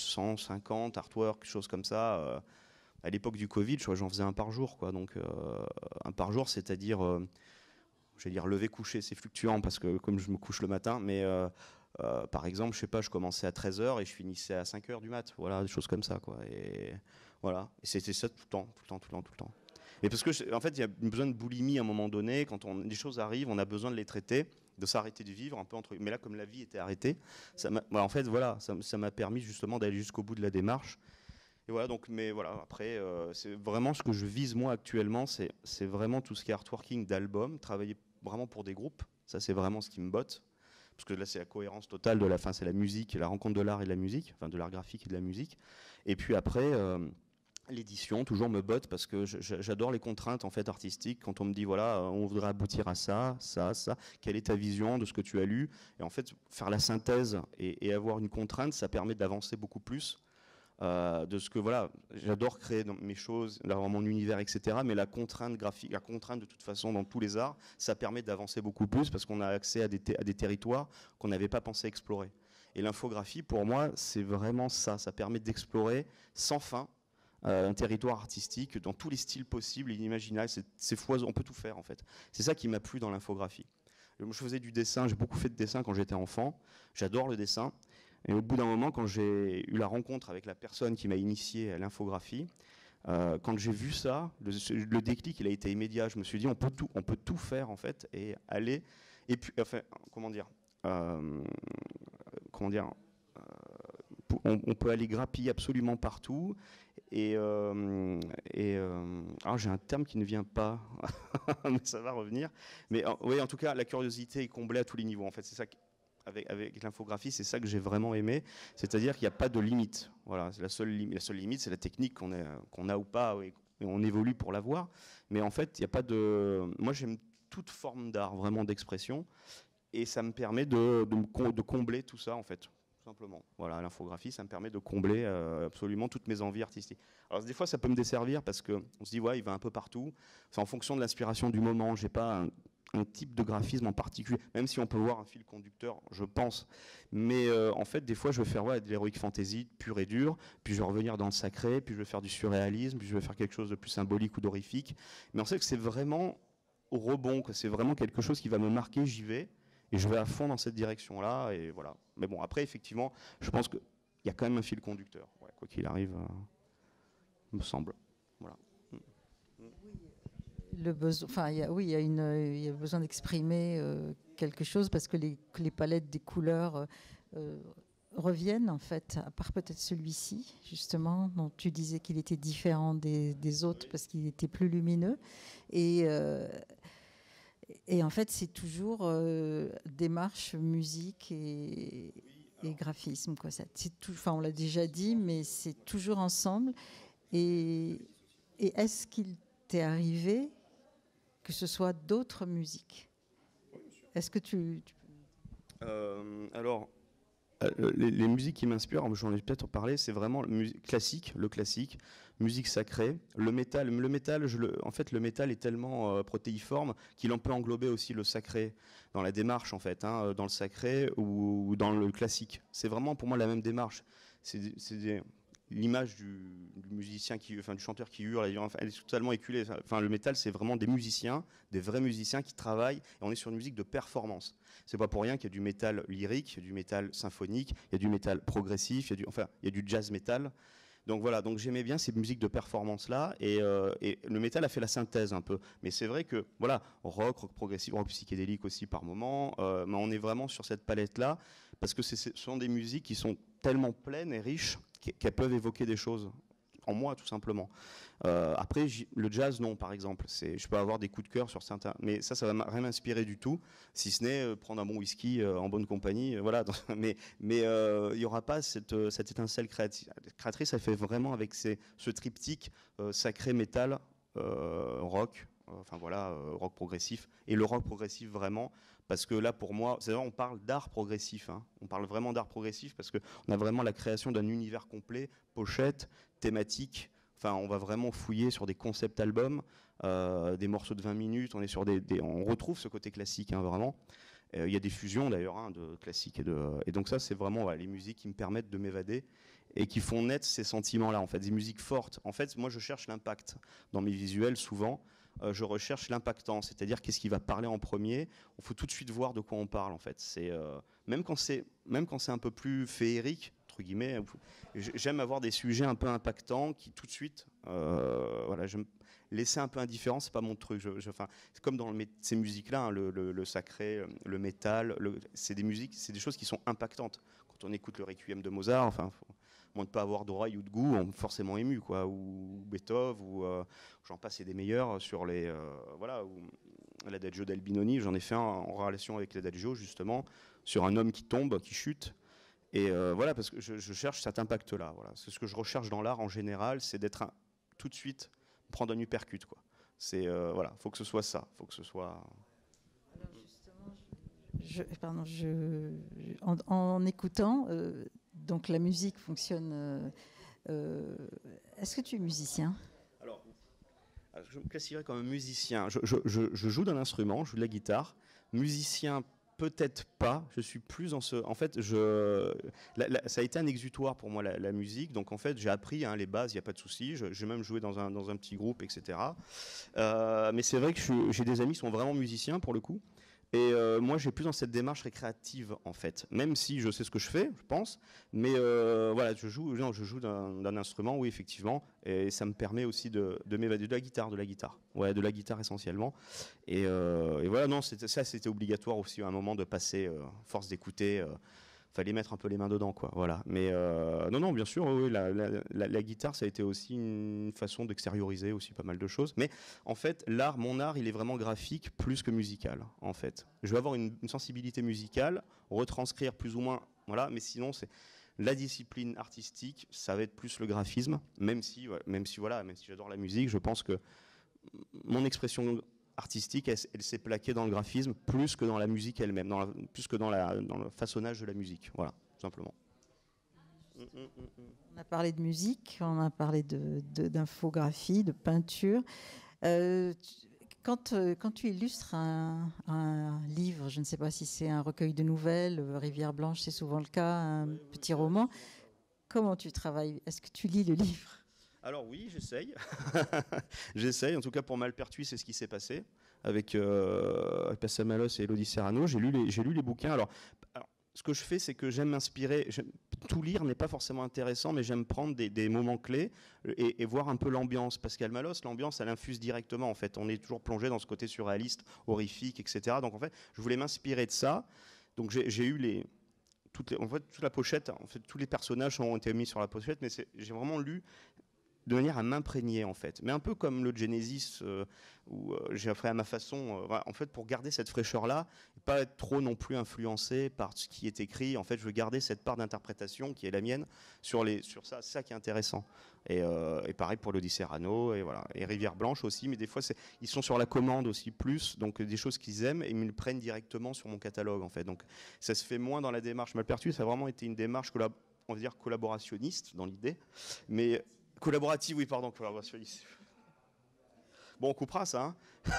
150 artworks, quelque chose comme ça. À l'époque du Covid, je crois que j'en faisais un par jour, quoi. Donc un par jour, c'est-à-dire, je vais dire lever coucher, c'est fluctuant parce que comme je me couche le matin, mais par exemple, je sais pas, je commençais à 13h et je finissais à 5h du mat, voilà, des choses comme ça, quoi. Et voilà, et c'était ça tout le temps. Et parce que en fait, il y a besoin de boulimie à un moment donné, quand des choses arrivent, on a besoin de les traiter, de s'arrêter de vivre un peu entre. Mais là, comme la vie était arrêtée, en fait, voilà, ça m'a permis justement d'aller jusqu'au bout de la démarche. Et voilà, donc, mais voilà, après, c'est vraiment ce que je vise moi actuellement, c'est vraiment tout ce qui est artworking d'albums, travailler vraiment pour des groupes, ça c'est vraiment ce qui me botte, parce que là c'est la cohérence totale de la fin, c'est la musique, la rencontre de l'art et de la musique, enfin de l'art graphique et de la musique. Et puis après, l'édition toujours me botte parce que j'adore les contraintes en fait artistiques. Quand on me dit voilà, on voudrait aboutir à ça, quelle est ta vision de ce que tu as lu, et en fait faire la synthèse et avoir une contrainte, ça permet d'avancer beaucoup plus. De ce que voilà, j'adore créer mes choses, dans mon univers, etc. Mais la contrainte graphique, la contrainte de toute façon dans tous les arts, ça permet d'avancer beaucoup plus parce qu'on a accès à des territoires qu'on n'avait pas pensé explorer. Et l'infographie, pour moi, c'est vraiment ça. Ça permet d'explorer sans fin un territoire artistique dans tous les styles possibles et inimaginables. C'est foisonnant, on peut tout faire en fait. C'est ça qui m'a plu dans l'infographie. Je faisais du dessin, j'ai beaucoup fait de dessin quand j'étais enfant. J'adore le dessin. Et au bout d'un moment, quand j'ai eu la rencontre avec la personne qui m'a initié à l'infographie, quand j'ai vu ça, le déclic, il a été immédiat. Je me suis dit, on peut tout faire en fait, et aller. Et puis, enfin, comment dire, on peut aller grappiller absolument partout. Et alors j'ai un terme qui ne vient pas, mais ça va revenir. Mais oui, en tout cas, la curiosité est comblée à tous les niveaux. En fait, c'est ça. Avec l'infographie, c'est ça que j'ai vraiment aimé, c'est-à-dire qu'il n'y a pas de limite. Voilà, la seule limite, c'est la technique qu'on a ou pas, et on évolue pour l'avoir. Mais en fait, il n'y a pas de. Moi, j'aime toute forme d'art, vraiment d'expression, et ça me permet de combler tout ça, en fait, tout simplement. Voilà, l'infographie, ça me permet de combler absolument toutes mes envies artistiques. Alors des fois, ça peut me desservir parce que on se dit ouais, il va un peu partout. C'est en fonction de l'inspiration du moment. J'ai pas un type de graphisme en particulier, même si on peut voir un fil conducteur, je pense. Mais en fait, des fois, je vais faire de l'heroic fantasy pur et dur, puis je vais revenir dans le sacré, puis je vais faire du surréalisme, puis je vais faire quelque chose de plus symbolique ou d'horifique. Mais on sait que c'est vraiment au rebond, que c'est vraiment quelque chose qui va me marquer, j'y vais, et je vais à fond dans cette direction-là, et voilà. Mais bon, après, effectivement, je pense qu'il y a quand même un fil conducteur, ouais, quoi qu'il arrive, me semble. Voilà. Le besoin, enfin, il y a besoin d'exprimer quelque chose parce que les palettes des couleurs reviennent en fait, à part peut-être celui-ci justement dont tu disais qu'il était différent des autres parce qu'il était plus lumineux et en fait c'est toujours démarche musique et graphisme quoi. Ça, on l'a déjà dit mais c'est toujours ensemble et est-ce qu'il t'est arrivé que ce soit d'autres musiques? Est-ce que alors, les musiques qui m'inspirent, j'en ai peut-être parlé, c'est vraiment le classique, musique sacrée. Le métal, en fait, le métal est tellement protéiforme qu'il en peut englober aussi le sacré dans la démarche, en fait, hein, dans le sacré ou dans le classique. C'est vraiment pour moi la même démarche. C'est l'image du musicien du chanteur qui hurle, elle est totalement éculée. Enfin, le métal, c'est vraiment des musiciens, des vrais musiciens qui travaillent. Et on est sur une musique de performance. C'est pas pour rien qu'il y a du métal lyrique, il y a du métal symphonique, il y a du métal progressif, il y a du jazz métal. Donc voilà, donc j'aimais bien ces musiques de performance là, et le métal a fait la synthèse un peu. Mais c'est vrai que voilà, rock progressif, rock psychédélique aussi par moment, mais on est vraiment sur cette palette là parce que ce sont des musiques qui sont tellement pleines et riches qu'elles peuvent évoquer des choses en moi tout simplement. Après le jazz non par exemple, je peux avoir des coups de cœur sur certains, mais ça va rien m'inspirer du tout, si ce n'est prendre un bon whisky en bonne compagnie, voilà. mais il y aura pas cette étincelle créatrice, elle fait vraiment avec ce triptyque sacré métal rock, enfin voilà, rock progressif, et le rock progressif vraiment. Parce que là, pour moi, c'est vrai, on parle d'art progressif. Hein. On parle vraiment d'art progressif parce qu'on a vraiment la création d'un univers complet, pochette, thématique. Enfin, on va vraiment fouiller sur des concept albums, des morceaux de 20 minutes. On est sur on retrouve ce côté classique, hein, vraiment. Il y a des fusions d'ailleurs, hein, de classique et donc ça, c'est vraiment les musiques qui me permettent de m'évader et qui font naître ces sentiments-là. En fait, des musiques fortes. En fait, moi, je cherche l'impact dans mes visuels souvent. Je recherche l'impactant, c'est-à-dire qu'est-ce qui va parler en premier. Il faut tout de suite voir de quoi on parle en fait. Même quand c'est un peu plus féerique entre guillemets, j'aime avoir des sujets un peu impactants qui tout de suite, voilà, je me laisser un peu indifférent, c'est pas mon truc. C'est comme dans ces musiques-là, hein, le sacré, le métal, c'est des musiques, c'est des choses qui sont impactantes. Quand on écoute le Requiem de Mozart, enfin. Moins de pas avoir d'oreille ou de goût, on est forcément ému, quoi, ou Beethoven, ou j'en passe et des meilleurs sur les voilà, ou l'Adagio d'Albinoni, j'en ai fait un en relation avec l'Adagio justement sur un homme qui tombe, qui chute, et voilà, parce que je cherche cet impact-là. Voilà, c'est ce que je recherche dans l'art en général, c'est d'être tout de suite prendre un uppercut, quoi. C'est voilà, faut que ce soit ça, faut que ce soit. Alors justement, en écoutant. Donc la musique fonctionne. Est-ce que tu es musicien ? Alors, je me classifierais comme un musicien. Je joue d'un instrument, je joue de la guitare. Musicien, peut-être pas. Je suis plus en ce. En fait, ça a été un exutoire pour moi la musique. Donc en fait, j'ai appris les bases. Il n'y a pas de souci. J'ai même joué dans un petit groupe, etc. Mais c'est vrai que j'ai des amis qui sont vraiment musiciens pour le coup. Et moi, j'ai plus dans cette démarche récréative, en fait. Même si je sais ce que je fais, je pense. Mais voilà, je joue d'un instrument, oui, effectivement. Et ça me permet aussi de m'évader de la guitare. Ouais, de la guitare essentiellement. Et voilà, non, c'était obligatoire aussi à un moment de passer, force d'écouter. Fallait mettre un peu les mains dedans, quoi. Voilà. Mais non, bien sûr, oui, la guitare, ça a été aussi une façon d'extérioriser aussi pas mal de choses. Mais en fait, mon art, il est vraiment graphique plus que musical, en fait. Je vais avoir une sensibilité musicale, retranscrire plus ou moins, voilà. Mais sinon, c'est la discipline artistique, ça va être plus le graphisme. Même si j'adore la musique, je pense que mon expression artistique, elle s'est plaquée dans le graphisme plus que dans la musique elle-même, plus que dans le façonnage de la musique, voilà, tout simplement. On a parlé de musique, on a parlé d'infographie, de peinture. Quand tu illustres un livre, je ne sais pas si c'est un recueil de nouvelles, Rivière Blanche, c'est souvent le cas, un petit roman, comment tu travailles ? Est-ce que tu lis le livre ? Alors oui, j'essaye. J'essaye, en tout cas pour Malpertuis, c'est ce qui s'est passé avec Pascal Malos et Elodie Serrano. J'ai lu les bouquins. Alors, ce que je fais, c'est que j'aime m'inspirer. Tout lire n'est pas forcément intéressant, mais j'aime prendre des moments clés et voir un peu l'ambiance. Pascal Malos, l'ambiance, elle infuse directement. En fait, on est toujours plongé dans ce côté surréaliste, horrifique, etc. Donc en fait, je voulais m'inspirer de ça. Donc j'ai eu toute la pochette. En fait, tous les personnages ont été mis sur la pochette, mais j'ai vraiment lu de manière à m'imprégner en fait. Mais un peu comme le Genesis où j'ai fait à ma façon, voilà, en fait pour garder cette fraîcheur-là, et pas être trop non plus influencé par ce qui est écrit. En fait, je veux garder cette part d'interprétation qui est la mienne sur ça, c'est ça qui est intéressant. Et pareil pour l'Odyssée Rano et voilà. Et Rivière Blanche aussi, mais des fois ils sont sur la commande aussi plus, donc des choses qu'ils aiment et ils me le prennent directement sur mon catalogue en fait. Donc ça se fait moins dans la démarche Malpertuis, ça a vraiment été une démarche on va dire collaborationniste dans l'idée, mais collaborative, oui, pardon, collaborationniste. Bon, on coupera ça, hein.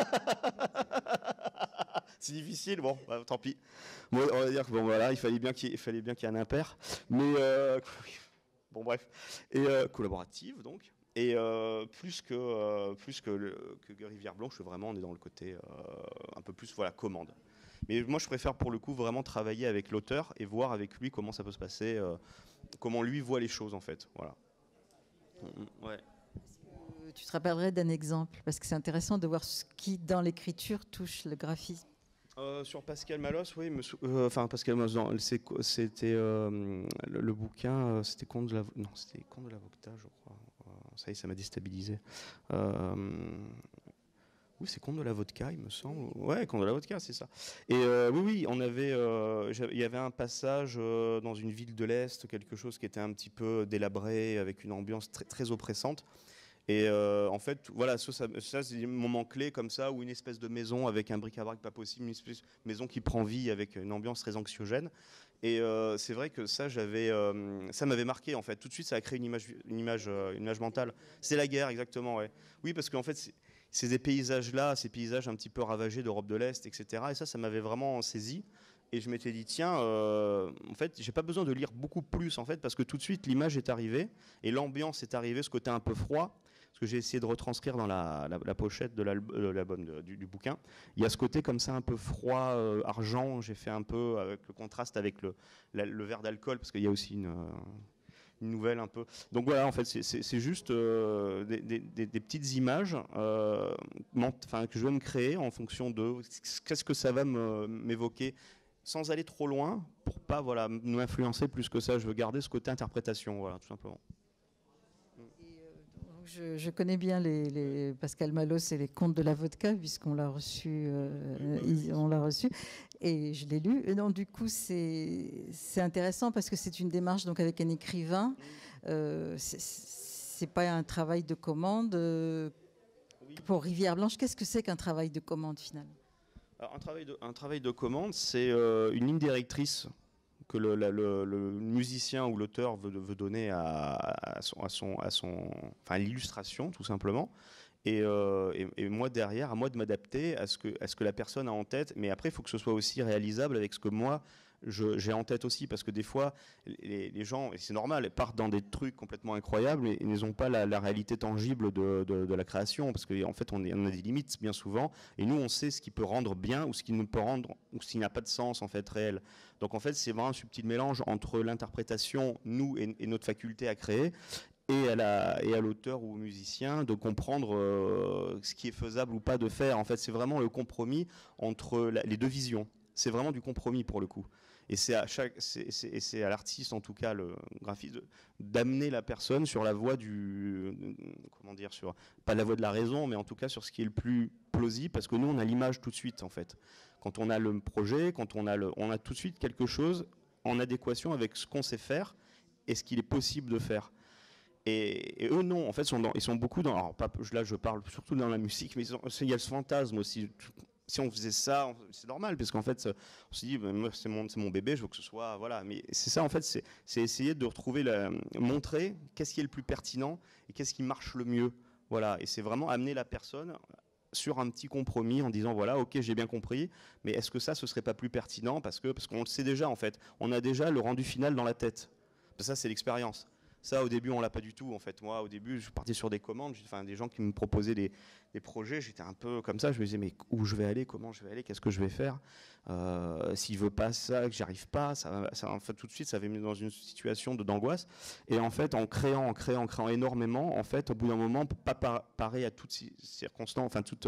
C'est difficile, bon, bah, tant pis. Bon, on va dire que bon, voilà, il fallait bien qu'il y ait un impair, mais bon, bref. Et collaborative, donc. Et plus que Rivière Blanche, vraiment, on est dans le côté un peu plus, voilà, commande. Mais moi, je préfère pour le coup vraiment travailler avec l'auteur et voir avec lui comment ça peut se passer, comment lui voit les choses, en fait. Voilà. Ouais. Tu te rappellerais d'un exemple, parce que c'est intéressant de voir ce qui, dans l'écriture, touche le graphisme. Sur Pascal Malos, oui, enfin Pascal Malos, c'était le bouquin, c'était Conte de la Vodka, je crois. Ça y est, ça m'a déstabilisé. Oui, c'est Conte de la Vodka, il me semble. Ouais, Conte de la Vodka, c'est ça. Et oui, il y avait un passage dans une ville de l'Est, quelque chose qui était un petit peu délabré, avec une ambiance très, très oppressante. Et en fait, voilà, ça c'est des moments clés comme ça, où une espèce de maison avec un bric-à-brac pas possible, une espèce de maison qui prend vie avec une ambiance très anxiogène. Et c'est vrai que ça m'avait marqué en fait. Tout de suite, ça a créé une image mentale. C'est la guerre, exactement, ouais. Oui, parce qu'en fait, c'est des paysages-là, ces paysages un petit peu ravagés d'Europe de l'Est, etc. Et ça m'avait vraiment saisi. Et je m'étais dit, tiens, en fait, j'ai pas besoin de lire beaucoup plus, en fait, parce que tout de suite, l'image est arrivée, et l'ambiance est arrivée, ce côté un peu froid, ce que j'ai essayé de retranscrire dans la pochette de l'album du bouquin. Il y a ce côté comme ça, un peu froid, argent, j'ai fait un peu avec le contraste avec le verre d'alcool, parce qu'il y a aussi une nouvelle un peu. Donc voilà, en fait, c'est juste des petites images que je vais me créer en fonction de qu'est-ce que ça va m'évoquer, sans aller trop loin, pour pas voilà, m'influencer plus que ça. Je veux garder ce côté interprétation, voilà, tout simplement. Je connais bien les Pascal Malos et les Contes de la Vodka, puisqu'on l'a reçu, on l'a reçu, et je l'ai lu. Et donc, du coup, c'est intéressant parce que c'est une démarche donc avec un écrivain. C'est pas un travail de commande. Pour Rivière Blanche, qu'est-ce que c'est qu'un travail de commande finalement? Alors, un travail de commande, c'est une ligne directrice que le musicien ou l'auteur veut donner à l'illustration, tout simplement. Et moi, derrière, à moi de m'adapter à ce que la personne a en tête. Mais après, il faut que ce soit aussi réalisable avec ce que moi, j'ai en tête aussi. Parce que des fois, les gens, et c'est normal, partent dans des trucs complètement incroyables et ils n'ont pas la réalité tangible de la création. Parce qu'en fait, on a des limites bien souvent. Et nous, on sait ce qui peut rendre bien ou ce qui ne peut rendre, ou ce qui n'a pas de sens, en fait, réel. Donc, en fait, c'est vraiment un subtil mélange entre l'interprétation, nous, et notre faculté à créer, et à l'auteur ou au musicien de comprendre ce qui est faisable ou pas de faire. En fait, c'est vraiment le compromis entre les deux visions. C'est vraiment du compromis pour le coup. Et c'est à l'artiste, en tout cas le graphiste, d'amener la personne sur la voie pas la voie de la raison, mais en tout cas sur ce qui est le plus plausible, parce que nous, on a l'image tout de suite, en fait. Quand on a le projet, on a tout de suite quelque chose en adéquation avec ce qu'on sait faire et ce qu'il est possible de faire. Et eux, non, en fait, ils sont beaucoup dans. Alors, là, je parle surtout dans la musique, mais il y a ce fantasme aussi. Si on faisait ça, c'est normal, parce qu'en fait, on se dit, c'est mon bébé, je veux que ce soit. Voilà. Mais c'est ça, en fait, c'est essayer de retrouver, montrer qu'est-ce qui est le plus pertinent et qu'est-ce qui marche le mieux. Voilà. Et c'est vraiment amener la personne sur un petit compromis en disant, voilà, ok, j'ai bien compris, mais est-ce que ce serait pas plus pertinent parce qu'on le sait déjà, en fait. On a déjà le rendu final dans la tête. Ça, c'est l'expérience. Ça, au début, on l'a pas du tout. En fait, moi, au début, je partais sur des commandes, des gens qui me proposaient des projets. J'étais un peu comme ça. Je me disais, mais où je vais aller, comment je vais aller, qu'est-ce que je vais faire s'il veut pas ça, que j'arrive pas, en fait, tout de suite, ça avait mis dans une situation d'angoisse. Et en fait, en créant énormément, en fait, au bout d'un moment, pas parer à toutes circonstances, enfin toute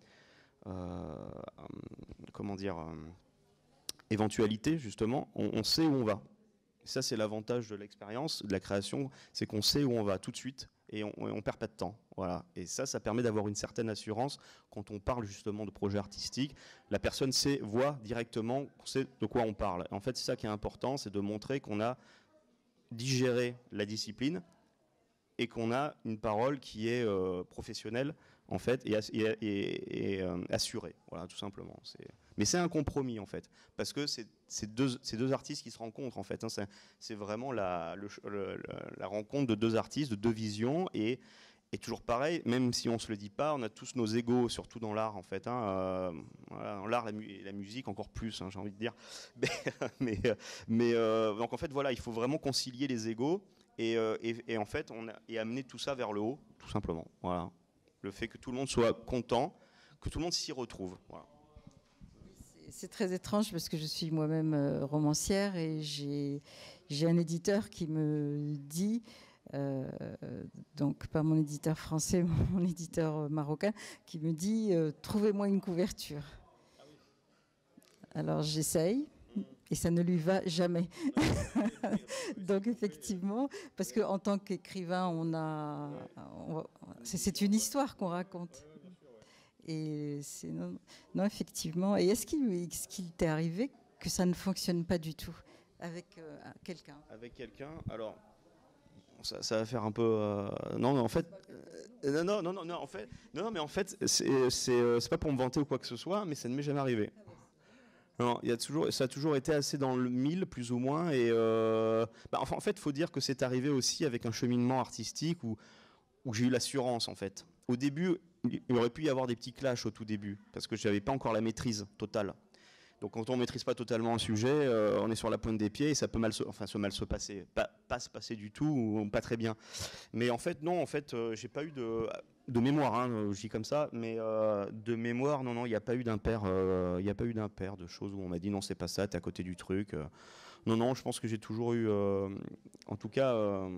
éventualité, justement, on sait où on va. Ça, c'est l'avantage de l'expérience, de la création, c'est qu'on sait où on va tout de suite. et on perd pas de temps. Voilà. Et ça permet d'avoir une certaine assurance quand on parle justement de projets artistiques. La personne voit directement, sait de quoi on parle. En fait, c'est ça qui est important, c'est de montrer qu'on a digéré la discipline et qu'on a une parole qui est professionnelle en fait et assurée. Voilà, tout simplement. Mais c'est un compromis en fait, parce que c'est deux artistes qui se rencontrent en fait. Hein. C'est vraiment la rencontre de deux artistes, de deux visions et toujours pareil, même si on se le dit pas, on a tous nos égos, surtout dans l'art en fait. Hein, voilà, dans l'art et la musique encore plus, hein, j'ai envie de dire. Donc en fait voilà, il faut vraiment concilier les égos et en fait et amener tout ça vers le haut, tout simplement. Voilà, le fait que tout le monde soit content, que tout le monde s'y retrouve. Voilà. C'est très étrange parce que je suis moi-même romancière et j'ai un éditeur qui me dit. Donc pas mon éditeur français, mon éditeur marocain, qui me dit trouvez-moi une couverture. Alors j'essaye et ça ne lui va jamais. Donc effectivement, parce qu'en tant qu'écrivain, c'est une histoire qu'on raconte. Et c'est non, effectivement. Et est-ce qu'il t'est arrivé que ça ne fonctionne pas du tout avec quelqu'un? Avec quelqu'un, alors. Ça va faire un peu. Non, mais en fait. Mais en fait, c'est pas pour me vanter ou quoi que ce soit, mais ça ne m'est jamais arrivé. Non, ça a toujours été assez dans le mille, plus ou moins. Et en fait, il faut dire que c'est arrivé aussi avec un cheminement artistique où j'ai eu l'assurance, en fait. Au début, il aurait pu y avoir des petits clashs au tout début, parce que je n'avais pas encore la maîtrise totale. Donc quand on ne maîtrise pas totalement un sujet, on est sur la pointe des pieds et ça peut mal se passer. Pas se passer du tout ou pas très bien. Mais en fait, non, j'ai pas eu de mémoire, hein, je dis comme ça, mais de mémoire, non, il n'y a pas eu d'impair. Il n'y a pas eu d'impair de choses où on m'a dit non, c'est pas ça, t'es à côté du truc. Non, je pense que j'ai toujours eu, en tout cas,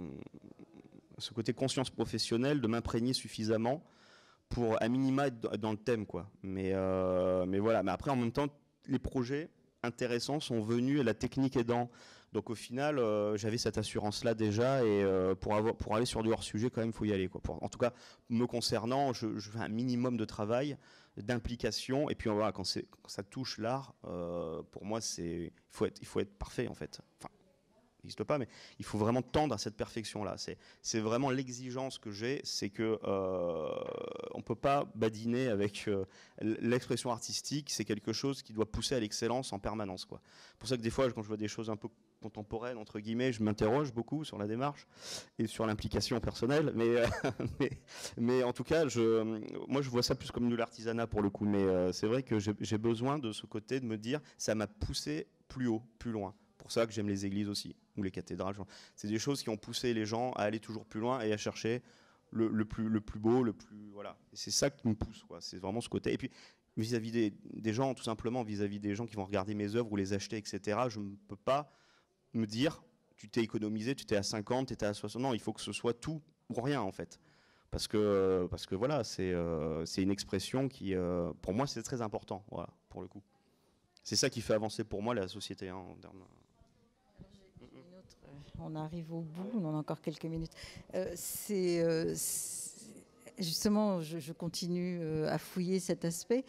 ce côté conscience professionnelle de m'imprégner suffisamment pour à minima être dans le thème, quoi. Mais voilà. Mais après, en même temps, les projets intéressants sont venus et la technique aidant. Donc au final, j'avais cette assurance-là déjà et pour aller sur du hors-sujet, quand même, il faut y aller, quoi. En tout cas, me concernant, je fais un minimum de travail, d'implication. Et puis voilà, quand ça touche l'art, pour moi, il faut être parfait, en fait. Enfin, il n'existe pas, mais il faut vraiment tendre à cette perfection-là. C'est vraiment l'exigence que j'ai, c'est que on peut pas badiner avec l'expression artistique. C'est quelque chose qui doit pousser à l'excellence en permanence, quoi. C'est pour ça que des fois, quand je vois des choses un peu contemporaines entre guillemets, je m'interroge beaucoup sur la démarche et sur l'implication personnelle. Mais en tout cas, moi, je vois ça plus comme de l'artisanat pour le coup. Mais c'est vrai que j'ai besoin de ce côté de me dire, ça m'a poussé plus haut, plus loin. Pour ça que j'aime les églises aussi, ou les cathédrales. C'est des choses qui ont poussé les gens à aller toujours plus loin et à chercher le plus beau, le plus... Voilà. Et c'est ça qui me pousse, quoi. C'est vraiment ce côté. Et puis, vis-à-vis des gens, tout simplement, vis-à-vis des gens qui vont regarder mes œuvres ou les acheter, etc., je ne peux pas me dire, tu t'es économisé, tu t'es à 50, tu étais à 60. Non, il faut que ce soit tout ou rien, en fait. Parce que voilà, c'est une expression qui, pour moi, c'est très important, voilà, pour le coup. C'est ça qui fait avancer pour moi la société, hein, en termes... On arrive au bout, on a encore quelques minutes. Justement, je continue à fouiller cet aspect.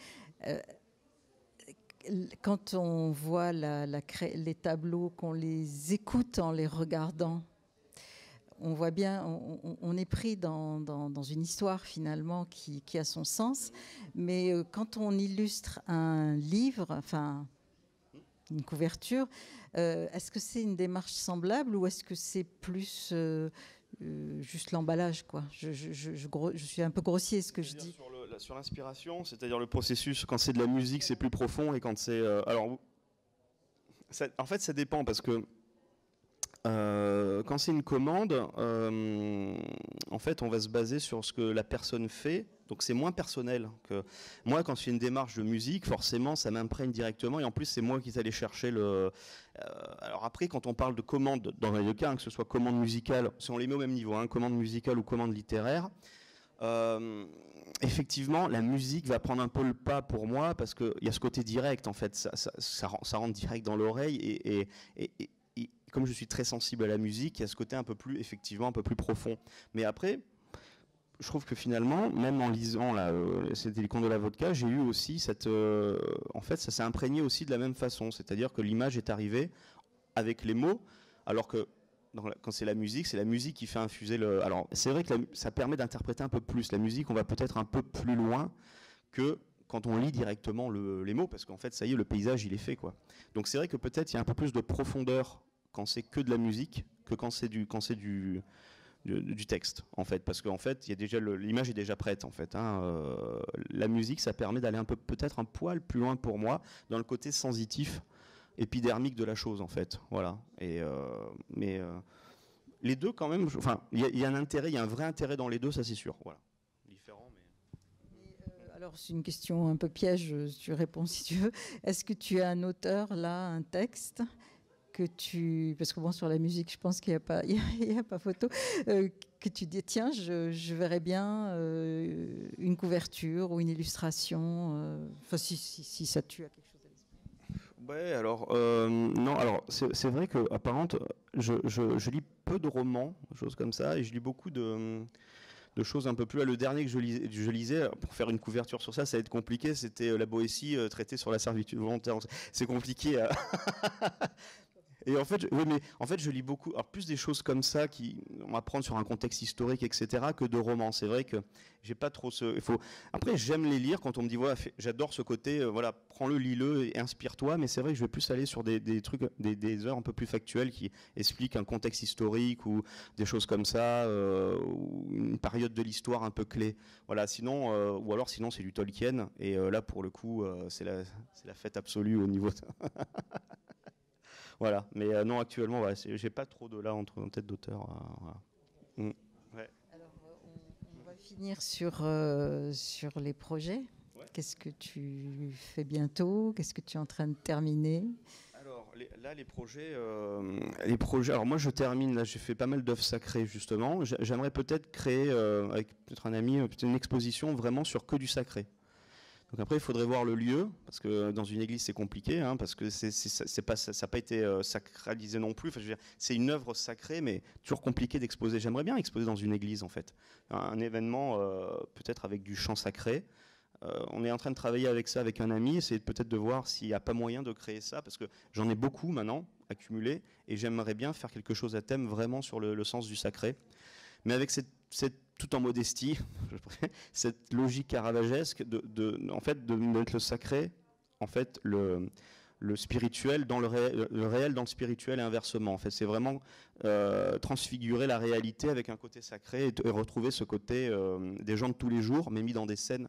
Quand on voit les tableaux, qu'on les écoute en les regardant, on voit bien, on est pris dans une histoire finalement qui a son sens. Mais quand on illustre un livre, enfin une couverture, est-ce que c'est une démarche semblable ou est-ce que c'est plus juste l'emballage, quoi? Je suis un peu grossier ce que je dis. Sur l'inspiration, c'est-à-dire le processus, quand c'est de la musique, c'est plus profond, et quand c'est... en fait, ça dépend, parce que quand c'est une commande, en fait, on va se baser sur ce que la personne fait. Donc c'est moins personnel que moi. Quand je fais une démarche de musique, forcément, ça m'imprègne directement. Et en plus, c'est moi qui allé chercher le. Alors après, quand on parle de commande, dans les deux cas, hein, que ce soit commande musicale, si on les met au même niveau, hein, commande musicale ou commande littéraire, effectivement, la musique va prendre un peu le pas pour moi parce qu'il y a ce côté direct. En fait, ça rentre direct dans l'oreille et comme je suis très sensible à la musique, il y a ce côté un peu plus, effectivement, un peu plus profond. Mais après, je trouve que finalement, même en lisant là, c'était les contes de la vodka, j'ai eu aussi cette... en fait, ça s'est imprégné aussi de la même façon. C'est-à-dire que l'image est arrivée avec les mots, alors que quand c'est la musique qui fait infuser le... Alors, c'est vrai que ça permet d'interpréter un peu plus. La musique, on va peut-être un peu plus loin que quand on lit directement les mots, parce qu'en fait, ça y est, le paysage, il est fait, quoi. Donc c'est vrai que peut-être il y a un peu plus de profondeur quand c'est que de la musique que quand c'est du texte, en fait, parce qu'en fait, il y a déjà l'image est déjà prête, en fait. La musique, ça permet d'aller un peu, peut-être un poil plus loin pour moi, dans le côté sensitif, épidermique de la chose, en fait. Voilà. Mais les deux, quand même, enfin, il y a un intérêt, il y a un vrai intérêt dans les deux, ça c'est sûr. Voilà. Différent, mais... Alors, c'est une question un peu piège, tu réponds si tu veux. Est-ce que tu as un auteur, là, un texte que tu... Parce que bon, sur la musique, je pense qu'il n'y a pas, il y a pas photo. Que tu dis, tiens, je verrais bien une couverture ou une illustration. Enfin, si ça tue à quelque chose à l'esprit. Ouais, alors, non, alors, c'est vrai que, apparemment, je lis peu de romans, choses comme ça, et je lis beaucoup de choses un peu plus... Le dernier que je lisais, pour faire une couverture sur ça, ça va être compliqué, c'était La Boétie, traité sur la servitude volontaire. C'est compliqué. Et en fait, oui, mais en fait, je lis beaucoup, alors plus des choses comme ça qui on va prendre sur un contexte historique, etc., que de romans. C'est vrai que j'ai pas trop ce. Après, j'aime les lire quand on me dit voilà, j'adore ce côté, voilà, prends-le, lis-le et inspire-toi. Mais c'est vrai que je vais plus aller sur des trucs, des œuvres un peu plus factuelles qui expliquent un contexte historique ou des choses comme ça, ou une période de l'histoire un peu clé. Voilà. Sinon, ou alors sinon c'est du Tolkien. Et là, pour le coup, c'est la fête absolue au niveau. Voilà, mais non, actuellement, voilà, j'ai pas trop de là en tête d'auteur. Voilà. Ouais. Alors, on va finir sur les projets. Ouais. Qu'est-ce que tu fais bientôt? Qu'est-ce que tu es en train de terminer? Alors, les projets. Alors moi, je termine. Là, j'ai fait pas mal d'œuvres sacrées justement. J'aimerais peut-être créer avec peut-être un ami une exposition vraiment sur que du sacré. Donc après, il faudrait voir le lieu, parce que dans une église, c'est compliqué, hein, parce que ça n'a pas été sacralisé non plus. Enfin, je veux dire, c'est une œuvre sacrée, mais toujours compliqué d'exposer. J'aimerais bien exposer dans une église, en fait. Un événement, peut-être avec du chant sacré. On est en train de travailler avec ça avec un ami, essayer peut-être de voir s'il n'y a pas moyen de créer ça, parce que j'en ai beaucoup maintenant, accumulé, et j'aimerais bien faire quelque chose à thème vraiment sur le sens du sacré. Mais avec cette tout en modestie, cette logique caravagesque en fait, de mettre le sacré, en fait, le spirituel dans le réel dans le spirituel et inversement. En fait, c'est vraiment transfigurer la réalité avec un côté sacré et retrouver ce côté des gens de tous les jours, mais mis dans des scènes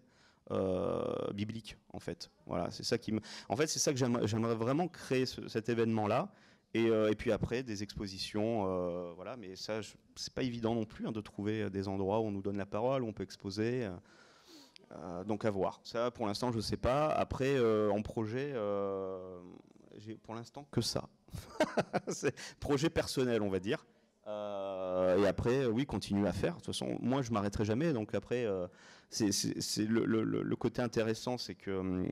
bibliques, en fait. Voilà, c'est ça qui me... En fait, c'est ça que j'aimerais vraiment créer cet événement-là. Et puis après, des expositions, voilà, mais ça, c'est pas évident non plus, hein, de trouver des endroits où on nous donne la parole, où on peut exposer. Donc à voir. Ça, pour l'instant, je sais pas. Après, en projet, j'ai pour l'instant que ça. C'est projet personnel, on va dire. Et après, oui, continuer à faire. De toute façon, moi, je m'arrêterai jamais. Donc après, c'est le côté intéressant, c'est que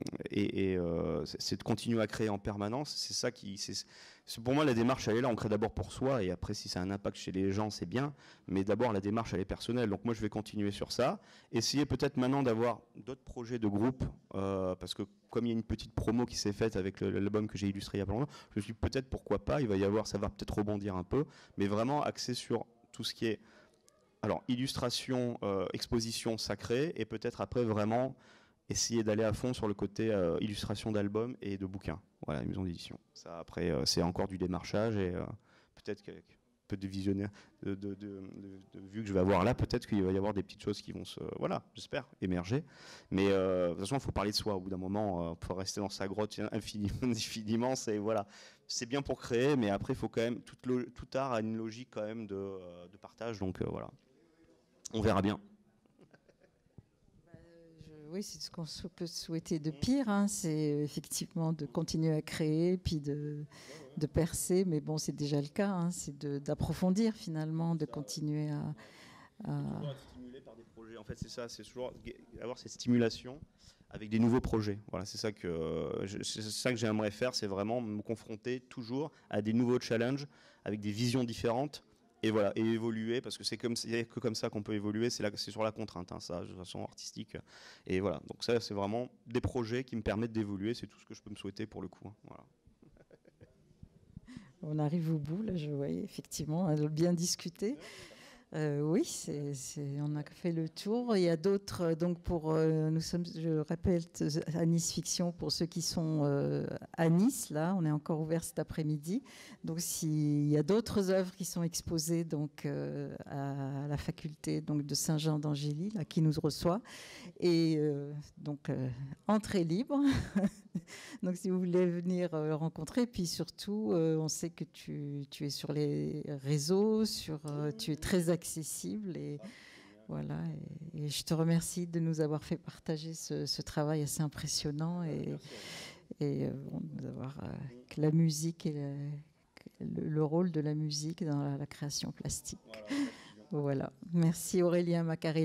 c'est de continuer à créer en permanence. C'est ça qui, pour moi, la démarche, elle est là. On crée d'abord pour soi, et après, si ça a un impact chez les gens, c'est bien. Mais d'abord, la démarche, elle est personnelle. Donc moi, je vais continuer sur ça. Essayer peut-être maintenant d'avoir d'autres projets de groupe, parce que comme il y a une petite promo qui s'est faite avec l'album que j'ai illustré il y a pas longtemps, je me suis dit peut-être pourquoi pas. Il va y avoir, ça va peut-être rebondir un peu, mais vraiment axé sur tout ce qui est, alors, illustration, exposition sacrée, et peut-être après vraiment essayer d'aller à fond sur le côté illustration d'albums et de bouquins. Voilà, maison d'édition. Ça, après, c'est encore du démarchage, et peut-être qu'avec peu de visionnaire, de vues que je vais avoir là, peut-être qu'il va y avoir des petites choses qui vont voilà, j'espère, émerger. Mais de toute façon, il faut parler de soi. Au bout d'un moment, pour rester dans sa grotte infiniment, voilà. C'est bien pour créer, mais après, il faut quand même, tout art a une logique quand même de partage, donc voilà. On verra bien. Oui, c'est ce qu'on peut souhaiter de pire, hein, c'est effectivement de continuer à créer, puis de percer, mais bon, c'est déjà le cas, hein, c'est d'approfondir finalement, de continuer à... Toujours être stimulé par des projets, en fait c'est ça, c'est toujours avoir cette stimulation avec des nouveaux projets. Voilà, c'est ça que j'aimerais faire, c'est vraiment me confronter toujours à des nouveaux challenges, avec des visions différentes, Et voilà, et évoluer, parce que c'est que comme ça qu'on peut évoluer, c'est sur la contrainte, hein, ça, de façon artistique. Et voilà, donc ça, c'est vraiment des projets qui me permettent d'évoluer, c'est tout ce que je peux me souhaiter pour le coup. Hein, voilà. On arrive au bout, là, je voyais effectivement, on a bien discuté. Oui, on a fait le tour. Il y a d'autres, donc nous sommes, je rappelle, à Nice Fiction pour ceux qui sont à Nice. Là, on est encore ouvert cet après-midi. Donc, s'il y a d'autres œuvres qui sont exposées donc à la faculté donc de Saint-Jean d'Angély, là, qui nous reçoit, et donc entrée libre. Donc, si vous voulez venir rencontrer, puis surtout, on sait que tu es sur les réseaux, tu es très accessible et voilà. Et je te remercie de nous avoir fait partager ce travail assez impressionnant et d'avoir que la musique et le rôle de la musique dans la création plastique. Voilà. Merci Aurélien Maccarelli.